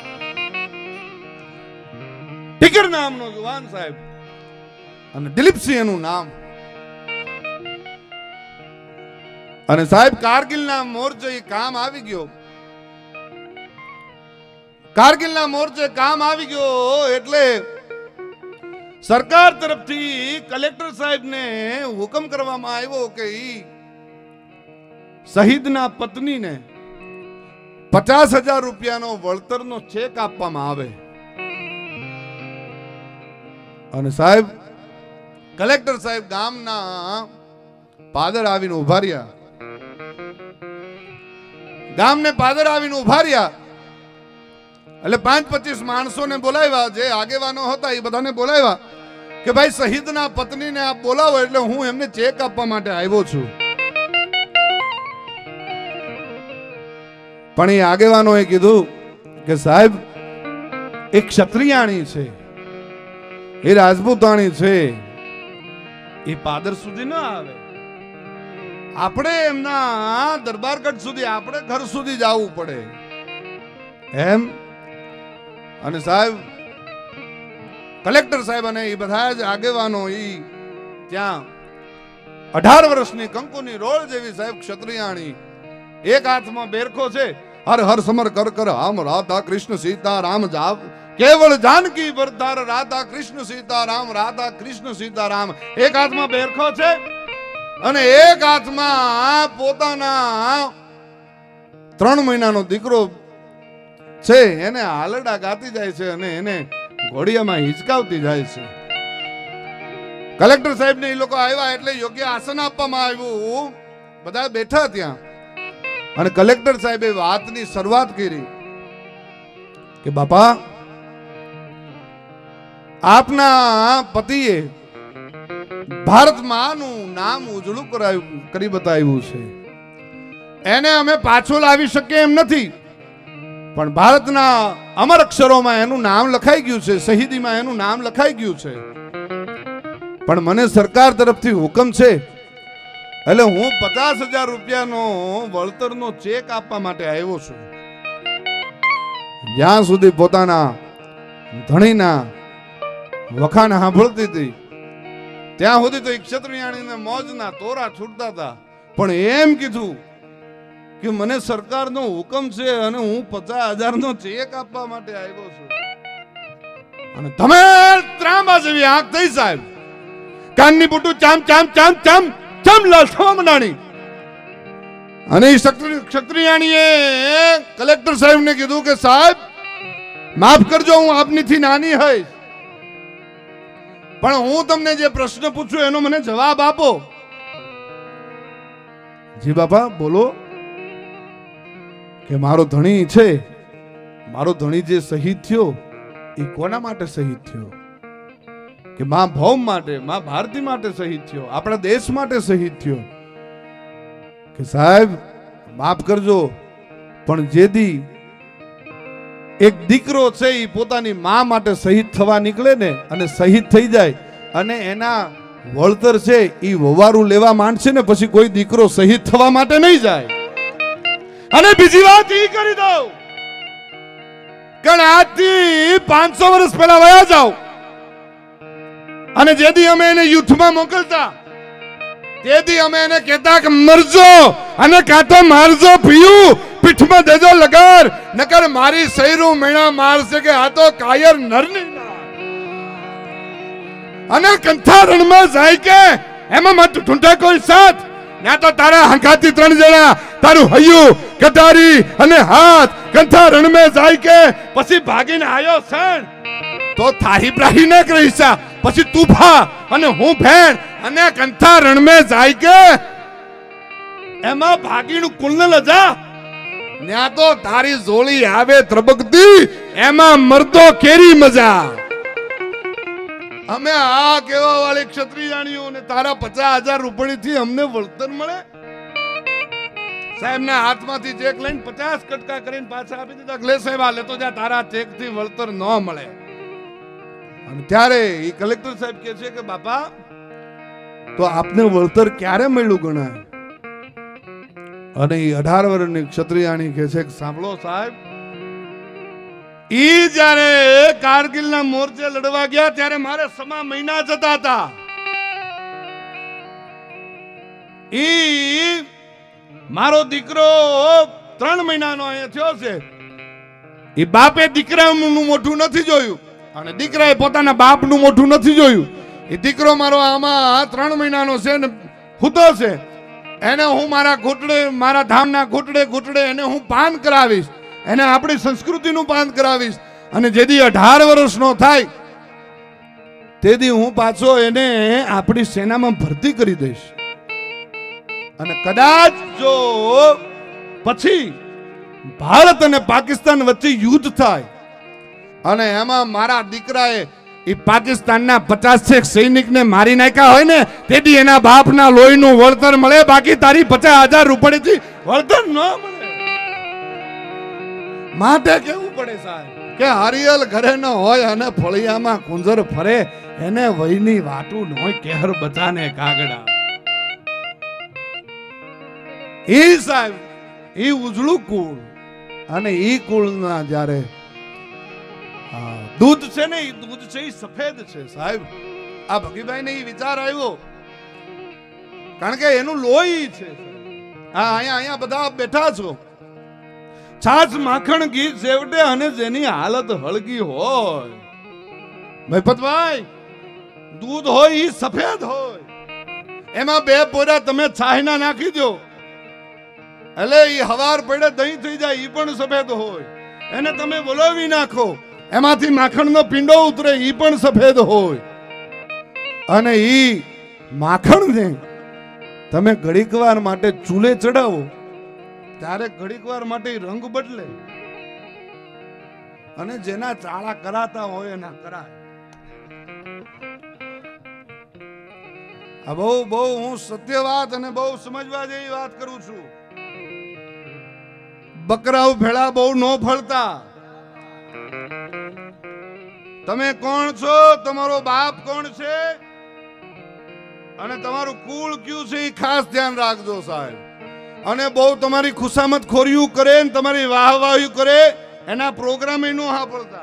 ટીકર નામનો જુવાન સાહેબ અને દિલીપસિંહ એનું નામ. અને સાહેબ કારગિલના મોરચે કામ આવી ગયો. કારગિલના મોરચે કામ આવી ગયો એટલે સરકાર તરફથી કલેક્ટર સાહેબને હુકમ કરવામાં આવ્યો કે શહીદના પત્નીને 50,000 રૂપિયાનો વળતરનો ચેક આપવામાં આવે. અને સાહેબ કલેક્ટર સાહેબ ગામના પાદર આવીને ઉભા રહ્યા. ગામને પાદર આવીને ઉભા રહ્યા એટલે 5-25 માણસોને બોલાવ્યા, જે આગેવાનો હતા એ બધાને બોલાવ્યા કે ભાઈ શહીદના પત્નીને આપ બોલાવો, એટલે હું એમને ચેક આપવા માટે આવ્યો છું. પણ એ આગેવાનોએ કીધું કે સાહેબ એ ક્ષત્રિયાણી છે, એ રાજપૂતાણી છે, એ પાદર સુધી ના આવે. આપણે એમના દરબારગઢ સુધી, આપણે ઘર સુધી જવું પડે એમ. અને સાહેબ કલેક્ટર સાહેબ અને એ બધા જ આગેવાનો ત્યાં 18 વર્ષની કંકુની રોળ જેવી સાહેબ ક્ષત્રિયાણી, એક હાથમાં બેરખો છે, હર હર સમર કર કર આમ રાધા કૃષ્ણ સીતા રામ જાવ, કેવળ જાનકી વરદાર રાધા કૃષ્ણ સીતા રામ, રાધા કૃષ્ણ સીતા રામ. એક હાથમાં બેરખો છે અને એક હાથમાં પોતાના 3 મહિનાનો દીકરો છે, એને હાલડા ગાતી જાય છે અને એને ઘોડિયામાં હિંચકાવતી જાય છે. કલેક્ટર સાહેબ ને એ લોકો આવ્યા એટલે યોગ્ય આસન આપવામાં આવ્યું. બધા બેઠા ત્યાં અને કલેક્ટર સાહેબે વાતની શરૂઆત કરી કે બાપા, આપના પતિએ ભારતમાંનું નામ ઉજળું કરી બતાવ્યું છે. એને અમે પાછો લાવી શકીએ એમ નથી, પણ ભારતના અમર અક્ષરોમાં એનું નામ લખાઈ ગયું છે, શહીદીમાં એનું નામ લખાઈ ગયું છે. પણ મને સરકાર તરફથી હુકમ છે એટલે હું 50,000 રૂપિયાનો વળતરનો ચેક આપવા માટે આવ્યો છું. જ્યાં સુધી પોતાના ધણીના વખાણ સાંભળતી હતી ત્યાં સુધી તો ક્ષત્રિયાણીને મોજના તોરા છૂટતા હતા. પણ એમ કીધું કે મને સરકારનો હુકમ છે અને હું 50,000નો ચેક આપવા માટે આવ્યો છું. અને તમે ત્રાંબા જેવી આંખ થઈ સાહેબ, કાનની બુટું ચામ ચામ ચામ ચામ ચામ લાલથવા મંડાણી. અને ક્ષત્રિયાણીએ કલેક્ટર સાહેબને કીધું કે સાહેબ માફ કરજો, હું આપનીથી નાની હોય, પણ હું તમને જે પ્રશ્ન પૂછું એનો મને જવાબ આપો. જી બાપા બોલો. કે મારો ધણી છે, મારો ધણી જે શહીદ થયો એ કોના માટે શહીદ થયો? કે માં ભૌમ માટે, માં ભારતી માટે શહીદ થયો, આપણા દેશ માટે શહીદ થયો. કે સાહેબ માફ કરજો, પણ જેદી એક દીકરો છે એ પોતાની માં માટે શહીદ થવા નીકળે ને અને શહીદ થઈ જાય અને એના વળતર છે એ વવારું લેવા માંડશે ને, પછી કોઈ દીકરો શહીદ થવા માટે નહીં જાય. અને બીજી વાત એ કરી દઉં કે આજથી 500 વર્ષ પહેલા વયા જાઓ અને જેથી અમે એને યુદ્ધમાં મોકલતા તેથી અમે એને કહેતા કે મરજો અને કાં તો મારજો પીયું, પીઠમાં દેજો લગાર, નકર મારી સૈરું મેણા મારશે કે આ તો કાયર નરની અને કંથા રણમાં જાય કે એમાં મત ઢૂંઢે કોઈ સાથ. ના તો તારા હંકાતી 3 જણા, તારું હૈયું, કટારી અને હાથ કંથા રણમાં જાય કે પછી ભાગીને આયો સણ તો થાહી પ્રાહી ન કરીશા. પછી તુફા અને હું ભેણ અને કંથા રણમાં જાય કે એમાં ભાગીનું કુલને લજા. ન્યા તો તારી જોળી આવે ત્રબકતી, એમાં મરદો કેરી મજા. અમે આ કેવા વાળી ક્ષત્રિયાણીઓ ને તારા 50,000 રૂપિયા થી અમને વળતર મળે. સાહેબ ના હાથમાંથી ચેક લઈને 50 કટકા કરીને પાછા આપી દીધા. લે સાહેબ આ લેતો જા, તારા ચેક થી વળતર ન મળે. અને ત્યારે એ કલેક્ટર સાહેબ કહે છે કે બાપા તો આપને વળતર ક્યારે મળ્યું ગણાય? અને એ 18 વર્ષની ક્ષત્રિયાણી કહે છે કે સાંભળો સાહેબ, ઈ જ્યારે કારગિલના મોરચે લડવા ગયા ત્યારે મારે સમા મહિના જતા હતા. ઈ મારો દીકરો 3 મહિનાનો અહીંયા થયો છે. એ બાપે દીકરાનું મોઢું નથી જોયું અને દીકરાએ પોતાના બાપનું મોઢું નથી જોયું. એ દીકરો મારો આમાં 3 મહિનાનો છે ને હૂતો છે. એને હું મારા ઘૂંટડે, મારા ધામના ઘૂંટડે ઘૂંટડે એને હું પાન કરાવીશ, એને આપણી સંસ્કૃતિનું પાન કરાવીશ. અને જેથી 18 વર્ષનો થાય તેથી હું પાછો એને આપણી સેનામાં ભરતી કરી દઈશ. અને કદાચ જો પછી ભારત અને પાકિસ્તાન વચ્ચે યુદ્ધ થાય અને એમાં મારા દીકરાએ એ પાકિસ્તાનના 50 સૈનિકને મારી નાખ્યા હોય ને, તેથી એના બાપના લોહીનું વળતર મળે, બાકી તારી 50,000 રૂપિયાથી વળતર ન મળે. માટે કેવું પડે સાહેબ કે હરિયલ ઘરે ન હોય અને ફળિયામાં કુંજર ફરે, એને વહીની વાટું ન હોય કેહર બધાને કાગડા. એ સાહેબ એ ઉજળું કુળ અને એ કુળના જ્યારે દૂધ છે ને, એ દૂધ છે એ સફેદ છે સાહેબ. આ ભગીભાઈ ને એ વિચાર આવ્યો કારણ કે એનું લોહી છે. અહીંયા બધા બેઠા છો, છાછ માખણ ઘી સેવટે અને જેની હાલત હળગી હોય, મહેપતભાઈ દૂધ હોય એ સફેદ હોય, એમાં 2 પોરા તમે છાહના નાખી દો એટલે એ હવાર પડે દહીં થઈ જાય, એ પણ સફેદ હોય. એને તમે બોલાવી નાખો, એમાંથી માખણનો પિંડો ઉતરે, એ પણ સફેદ હોય. અને એ માખણને તમે ઘડીક વાર માટે ચૂલે ચડાવો ત્યારે ઘડીક વાર માટે રંગ બદલે અને જેના ચાળા કરાતા હોય એના કરાય. આ બહુ હું સત્ય વાત અને બહુ સમજવા જેવી વાત કરું છું. બકરાઓ ભેળા બહુ ન ફળતા. તમે કોણ છો, તમારો બાપ કોણ છે અને તમારું કુળ કયું છે એ ખાસ ધ્યાન રાખજો સાહેબ. અને બહુ તમારી ખુશામત ખોરિયું કરે ને તમારી વાહવાહી કરે એના પ્રોગ્રામ નો સાંભળતા.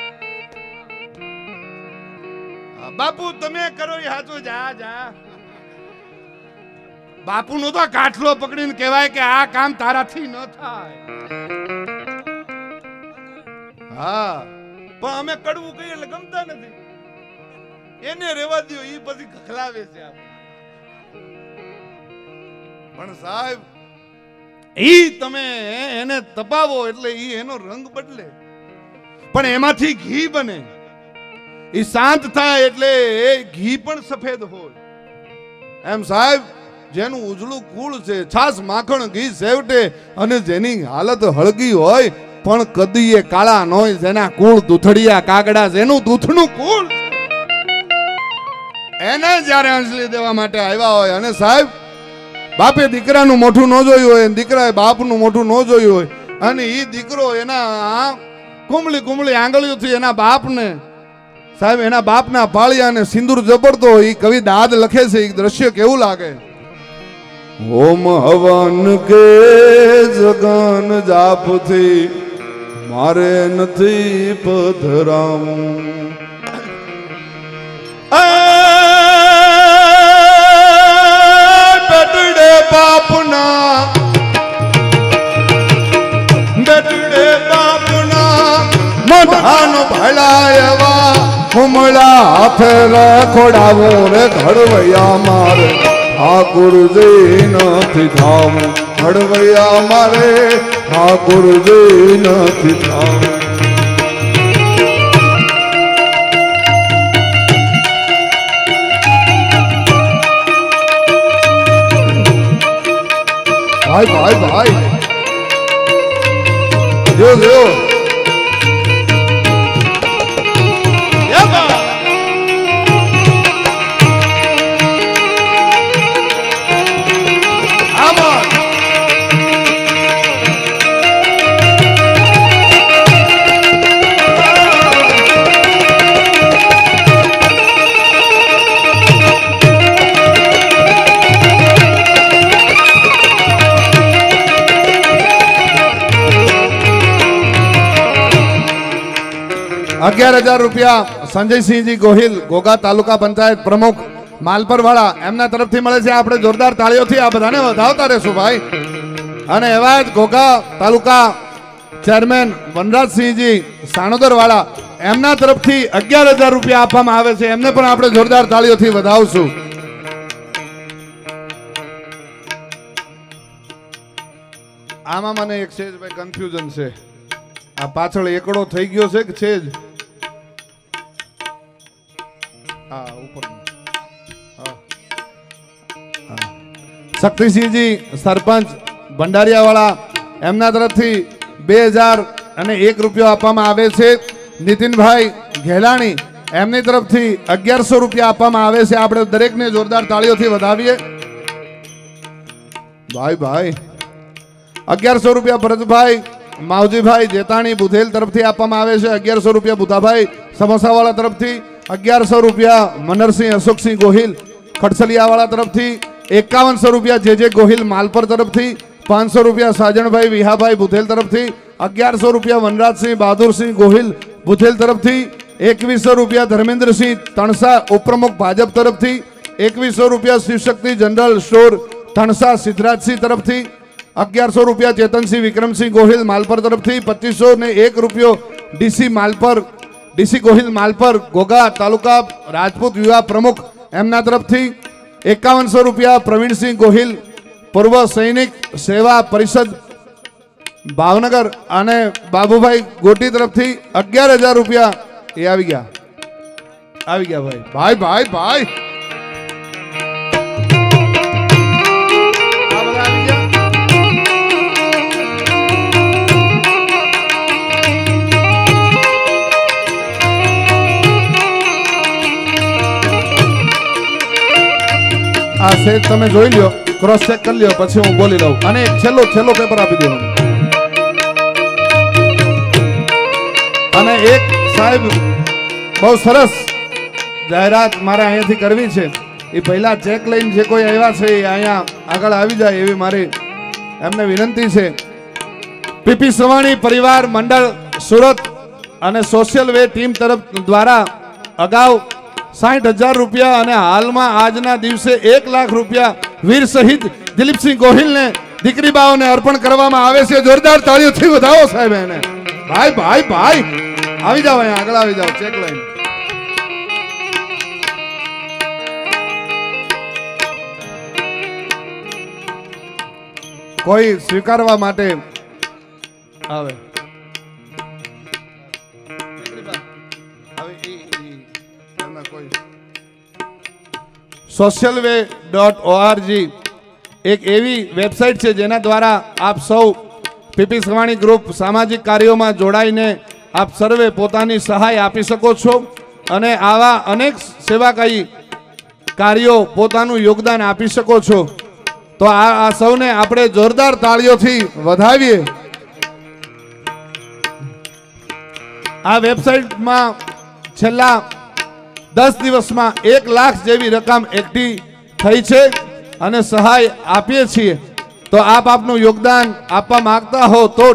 બાપુ તમે કરો એ હાચો, જા જા. બાપુ નો તો કાઠલો પકડીને કહેવાય કે આ કામ તારાથી ન થાય. હા પણ અમે કડવું કહીએ એટલે ગમતા નથી, એને રેવા દો, એ પછી ખખલાવે છે. પણ સાહેબ ઈ તમે એને તપાવો એટલે ઈ એનો રંગ બદલે, પણ એમાંથી ઘી બને. ઈ શાંત થાય એટલે ઘી પણ સફેદ હોય. એમ સાહેબ જેનું ઉજળું કુળ છે, છાસ માખણ ઘી સેવટે અને જેની હાલત હળગી હોય પણ કદીએ કાળા ન હોય, જેના કુળ દૂધડિયા કાગડા, જેનું દૂધનું કુળ, એને જ્યારે અંજલિ દેવા માટે આવ્યા હોય અને સાહેબ બાપે દીકરાનું મોઢું ન જોયું હોય, દીકરાએ બાપનું મોઢું ન જોયું હોય અને એ દીકરો એના કુમળી આંગળીઓથી એના બાપને સાહેબ એના બાપના પાળિયાને સિંદૂર જબડતો હોય, એ કવિ દાદ લખે છે. એ દ્રશ્ય કેવું લાગે? ઓમ હવન કે જગન જાપથી મારે નથી પધરાવું, મળ્યા હાથે રખોડાવો રે ઘડવૈયા મારે ઠાકોરજી નથી થાવું ઘડવૈયા મારે ઠાકોરજી નથી થાવું ભાઈ ભાઈ ભાઈ જો જો ₹11,000 સંજયસિંહજી ગોહિલ ઘોઘા તાલુકા પંચાયત પ્રમુખ માલપર વાળા એમના તરફથી મળે છે. આપણે જોરદાર તાળીઓથી આ બધાને વધાવતા રહેશું ભાઈ. અને એવા જ ઘોઘા તાલુકા ચેરમેન વનરાજસિંહજી સાણોદર વાળા એમના તરફથી ₹11,000 આપવામાં આવે છે. એમને પણ આપણે જોરદાર તાળીઓથી વધાવશું. આમાં મને એક છે જ ભાઈ કન્ફ્યુઝન છે. આ પાછળ એકડો થઈ ગયો છે કે છે જ શક્તિસિંહજી સરપંચ ભંડારિયાવાળા એમના તરફથી ₹2,001 આપવામાં આવે છે. નીતિનભાઈ ઘેલાણી એમની તરફથી ₹1100 આપવામાં આવે છે. આપણે દરેકને જોરદાર તાળીઓથી વધાવીએ ભાઈ ભાઈ. ₹1100 ભરતભાઈ માવજીભાઈ જેતાણી બુધેલ તરફથી આપવામાં આવે છે. ₹1100 બુધાભાઈ સમોસાવાળા તરફથી. ₹1100 મનરસિંહ અશોકસિંહ ગોહિલ ખડસલિયાવાળા તરફથી. ₹5100 જે ગોહિલ માલપર તરફથી. ₹500 સાજણભાઈ વિહાભાઈ બુધેલ તરફથી. ₹1100 વનરાજસિંહ બહાદુરસિંહ ગોહિલ બુધેલ તરફથી. ₹2100 ધર્મેન્દ્રસિંહ તણસા ઉપપ્રમુખ ભાજપ તરફથી. ₹2100 શિવશક્તિ જનરલ સ્ટોર તણસા સિદ્ધરાજસિંહ તરફથી. ₹1100 ચેતનસિંહ વિક્રમસિંહ ગોહિલ માલપર તરફથી. ₹2501 ડીસી ગોહિલ માલપર ઘોઘા તાલુકા રાજપૂત યુવા પ્રમુખ એમના તરફથી. ₹5100 પ્રવીણસિંહ ગોહિલ પૂર્વ સૈનિક સેવા પરિષદ ભાવનગર અને બાબુભાઈ ગોટી તરફથી. ₹11,000 એ આવી ગયા ભાઈ ભાઈ ભાઈ ભાઈ. આ સેજ તમે જોઈ લ્યો, ક્રોસ ચેક કરી લ્યો, પછી હું બોલી લઉં. અને એક છેલ્લો પેપર આપી દેવાનું. અને એક સાહેબ બહુ સરસ જાહેરાત મારે અહીંયાથી કરવી છે. એ પહેલા ચેક લઈને જે કોઈ આવ્યા છે એ અહીંયા આગળ આવી જાય એવી મારી એમને વિનંતી છે. પીપી સવાણી પરિવાર મંડળ સુરત અને સોશિયલ વે ટીમ તરફ દ્વારા અગાઉ ₹60,000 અને હાલમાં આજના દિવસે ₹1,00,000 વીર શહીદ દિલીપસિંહ ગોહિલને દીકરી બાઓને અર્પણ કરવામાં આવે છે. જોરદાર તાળીઓથી વધાવો સાહેબ એને. ભાઈ ભાઈ ભાઈ આવી જાઓ, અહીંયા આગળ આવી જાઓ ચેક લઈને. કોઈ સ્વીકારવા માટે આવે. socialway.org એક એવી વેબસાઇટ છે જેના દ્વારા આપ સૌ પીપી સવાણી ગ્રુપ સામાજિક કાર્યોમાં જોડાઈને આપ સર્વે પોતાની સહાય આપી શકો છો અને આવા અનેક સેવાકારી કાર્યો પોતાનું યોગદાન આપી શકો છો. તો આ સૌને આપણે જોરદાર તાળીઓથી વધાવીએ. આ વેબસાઇટમાં છેલ્લા 10 દિવસમાં 1 લાખ જેવી રકમ એકઠી થઈ છે અને સહાય આપીએ છીએ. તો આપ આપનું યોગદાન આપવા માંગતા હો તો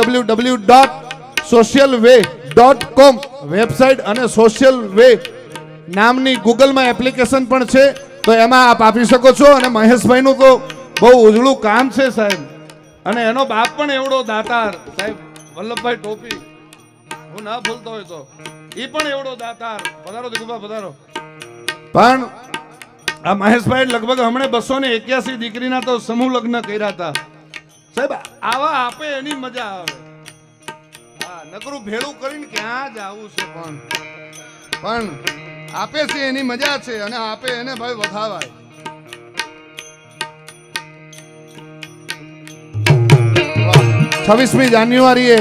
www.socialway.com વેબસાઇટ અને સોશિયલ વે નામની ગૂગલમાં એપ્લિકેશન પણ છે, તો એમાં આપ આપી શકો છો. અને મહેશભાઈનું તો બહુ ઉજળું કામ છે સાહેબ, અને એનો બાપ પણ એવડો દાતાર સાહેબ વલ્લભભાઈ ટોપી, હું ના ભૂલતો હોય તો ઈ પણ એવડો દાતાર. પધારો દીકુભા પધારો. પણ આ મહેશભાઈ લગભગ હમણે 281 દીકરીના તો સમૂહ લગ્ન કર્યા હતા સાહેબ. આવા આપે એની મજા આવે. હા, નકરું ભેળું કરીને ક્યાં જાવું છે પણ આપે છે એની મજા છે અને આપે એને ભાઈ વધાવાય. 26મી જાન્યુઆરીએ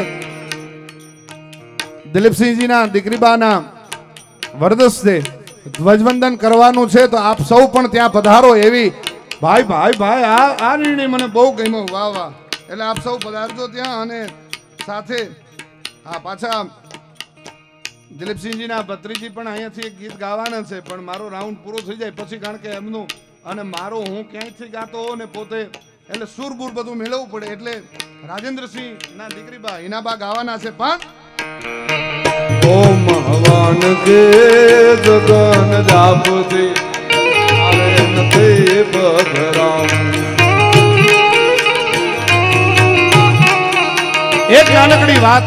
દિલીપસિંહજીના દીકરીબાના વરદસ્તે ધ્વજવંદન કરવાનું છે તો આપ સૌ પણ ત્યાં પધારો એવી ભાઈ ભાઈ ભાઈ આ નિર્ણય મને બહુ ગમ્યો. વાહ વાહ. એટલે આપ સૌ પધારજો ત્યાં અને સાથે આ પાછા દિલીપસિંહજીના ભત્રીજી પણ અહીંયાથી એક ગીત ગાવાના છે પણ મારો રાઉન્ડ પૂરો થઈ જાય પછી કારણ કે એમનું અને મારો હું ક્યાંયથી ગાતો હો ને પોતે એટલે સુરબુર બધું મેળવવું પડે એટલે રાજેન્દ્રસિંહ ના દીકરીબા હિનાબા ગાવાના છે. પણ ઓમ હવાન કે જગન જાપતી આવે નથી બગરામ. એક નાનકડી વાત.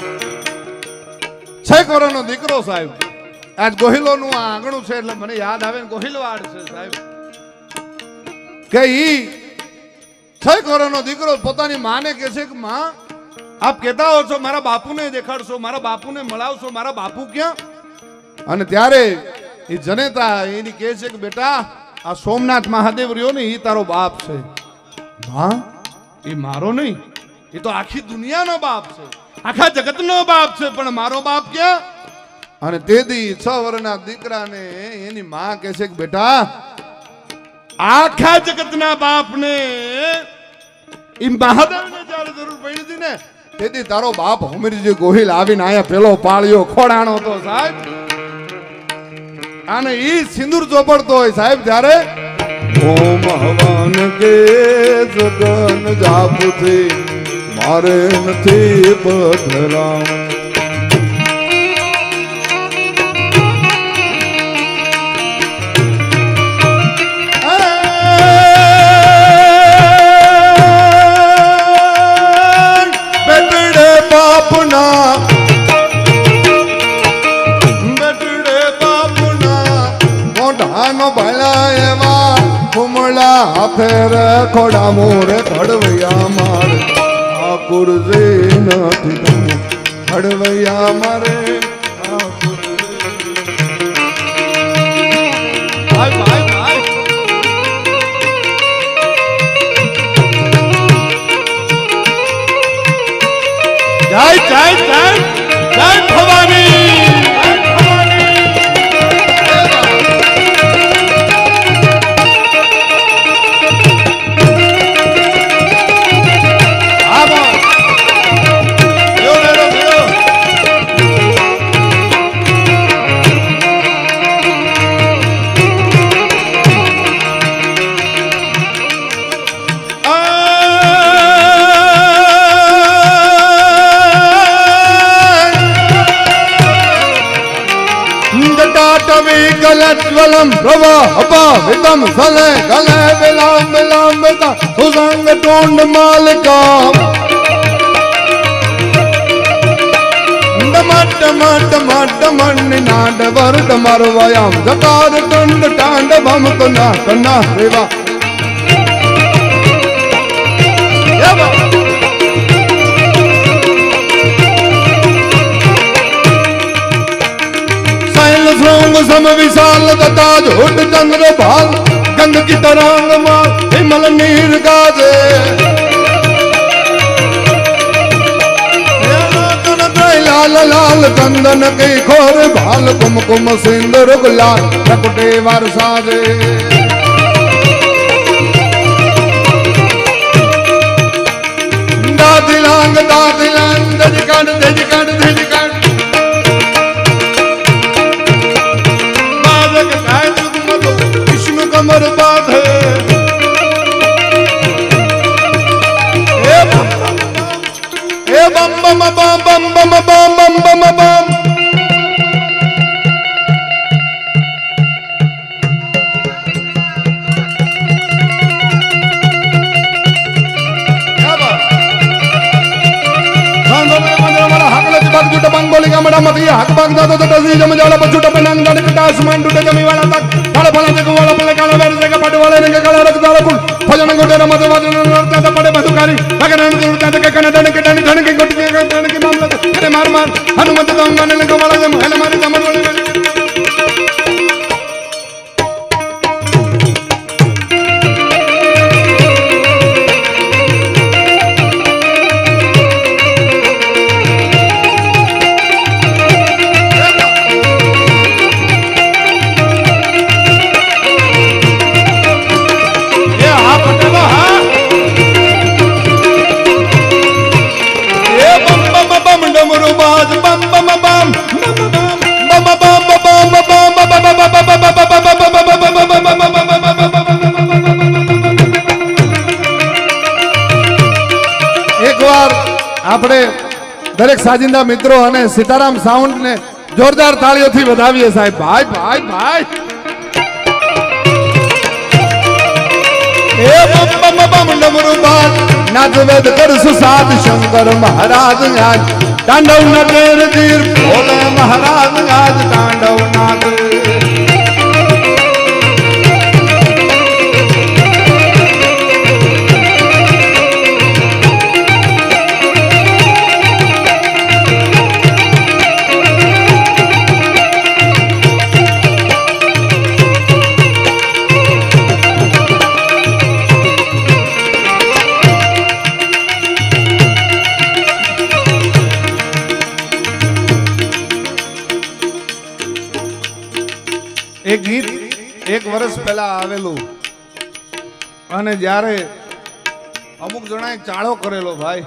6 વર્ષનો દીકરો સાહેબ. આજ ગોહિલોનું આ આંગણું છે એટલે મને યાદ આવે ને ગોહિલવાડ છે સાહેબ કે ઈ 6 વર્ષનો દીકરો પોતાની માને કહે છે કે માં આપ કહેતા હો છો મારા બાપુને દેખાડશો, મારા બાપુને મળાવશો, મારા બાપુ ક્યાં? અને ત્યારે એ જનેતા એની કહે છે કે બેટા આ સોમનાથ મહાદેવ રહ્યો ને એ તારો બાપ છે. હા, એ મારો નહીં, એ તો આખી દુનિયાનો બાપ છે, આખા જગતનો બાપ છે, પણ મારો બાપ ક્યાં? અને તેથી 6 વર્ષના દીકરાને એની માં કહે છે કે બેટા આખા જગતના બાપને એ મહાદેવને જ્યારે જરૂર પડી હતી ને તેથી તારો બાપ હમીરજી ગોહિલ આવીને આયા પેલો પાળ્યો ખોડાણો તો સાહેબ. અને ઈ સિંદૂર ચોપડતો હોય સાહેબ ત્યારે ઓમ હવાન કે જગન જાપથી મારે નથી બદલાવ. ફેર ખોડા મોરે ખડવૈયા મારે ઠાકુર જે નથી તમે ખડવૈયા મારે ભાઈ ભાઈ ભાઈ જય જય જય જય ભવાની. गलज्वलम प्रवाहपावितम सले गले विलाम विलाम्बिता उदंग टोंड मालिका डमट मट मट मन्नि नाड वर्द मरवयाम जकार टंड टांड भम तो नाट ना रेवा सम विशाल ताज हुड चंद्र भाल गंग की तरंग माल हिमल नीर गाजे लाल लाल चंदन की खोर भाल कुमकुम सिंदूर गुलाल रकुटे वरसाजे दादिलांग दजकन दजकन दजकन कमर बांधे ए बम बम बम बम बम बम बम बम बम. क्या बात? सांगो में मंदिर वाला हाकले बाग जुटा बंग बोलेगा गामड़ा मतिया हक बाग दादो तटसी जम जाला बच्चू टपे नंग दाने कटा आसमान टूटे जमी वाला तक फल फल जग वाला पले काला वेर से का पट वाले ने काला रख दाला कुल भजन गोटे रमत वजन नरता त पड़े मधुकारी भगवान दुर्ता के कने डन के गोटी के डन के मामला अरे मार मार हनुमत दम माने ले वाला जम हेले मारी जमन वाली આપણે દરેક સાજિંદા મિત્રો અને સીતારામ સાઉન્ડ ને જોરદાર તાળીઓથી વધાવીએ સાહેબ ભાઈ ભાઈ ભાઈ એ બમ બમ બમ ડમરુ બાદ નાદ વેદ કરસુ સાદ શંકર મહારાજ આજ તાંડવ નગર ધીર ભોલે મહારાજ આજ તાંડવ નાદ एक गीत एक वर्ष पहला आवेलू અને જ્યારે અમુક જણાએ ચાળો કરેલો ભાઈ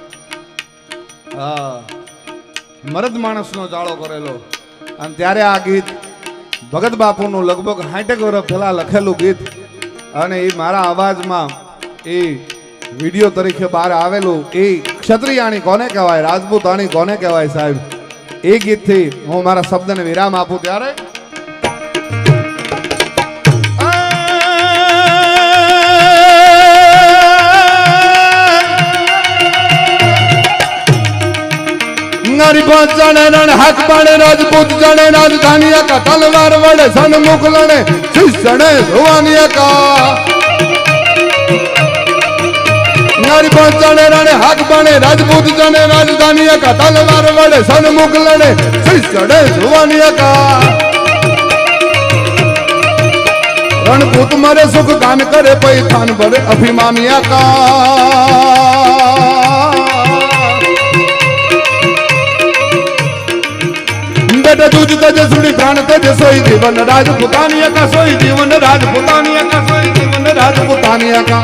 હા મરદ માણસનો ચાળો કરેલો અને ત્યારે આ ગીત ભગત બાપુનું લગભગ 60 વર્ષ પહેલા લખેલું ગીત અને એ મારા અવાજમાં એ વિડિયો તરીકે બહાર આવેલું એ ક્ષત્રિયાણી કોને કહેવાય રાજપૂતાણી કોને કહેવાય સાહેબ એ ગીતથી હું મારા શબ્દને વિરામ આપું ત્યારે जाने रण हक पाने राजपूत जाने राजधानिया का तलवार वड़े सन्मुख लड़े शिष्यने रुवानिया का नारी जाने रण हक पाने राजपूत जाने राजधानिया का तलवार वड़े सन्मुख लड़े शिष्यने रुवानिया का रणपूत मरे सुख गान करे पैठान भरे अभिमानिया का बेटा दूज तेजे सुनी प्राण तेजे सोई जीवन राजपुतानिया का सोई जीवन राजपुतानिया का सोई जीवन राजपुतानिया का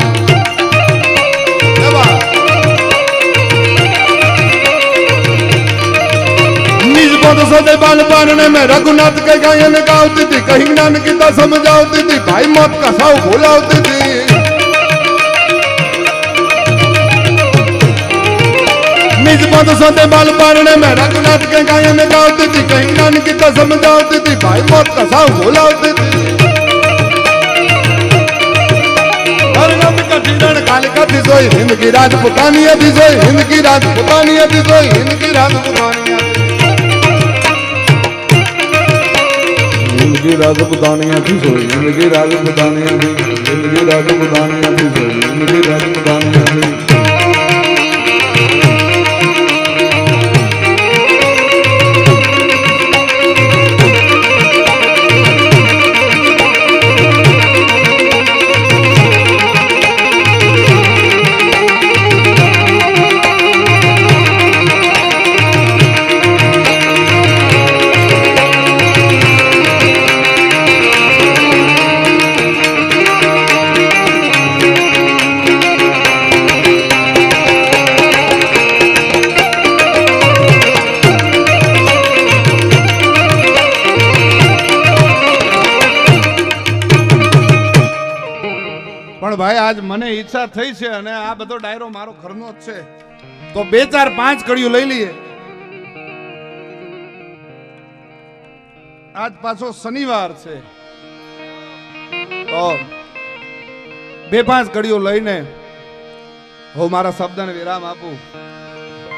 निज पद सदे बाल पारने में रघुनाथ के गायन गावती थी कहीं ज्ञान गीता समझावती थी भाई मौत का साव भुलावती थी निज पद सदे बाल पारने में रघुनाथ के गायन गावती थी कहीं ज्ञान गीता समझावती थी भाई मौत का साव भुलावती थी कालिका थी सोई हिंद की राजपुतानिया थी सोई हिंद की राजपुतानिया थी सोई हिंद की राजपुतानिया हिंद की राजपुतानिया थी सोई हिंद की राजपुतानिया थी हिंद की राजपुतानिया थी सोई हिंद की राजपुतानिया थी भाई आज मने इच्छा थई छे अने आ बधो डायरो मारो घरनो ज छे तो 2 4 5 कड़ियो लई लीए आज पाछो शनिवार छे तो 2 5 कड़ियो लईने हो मारा शब्दने विराम आपू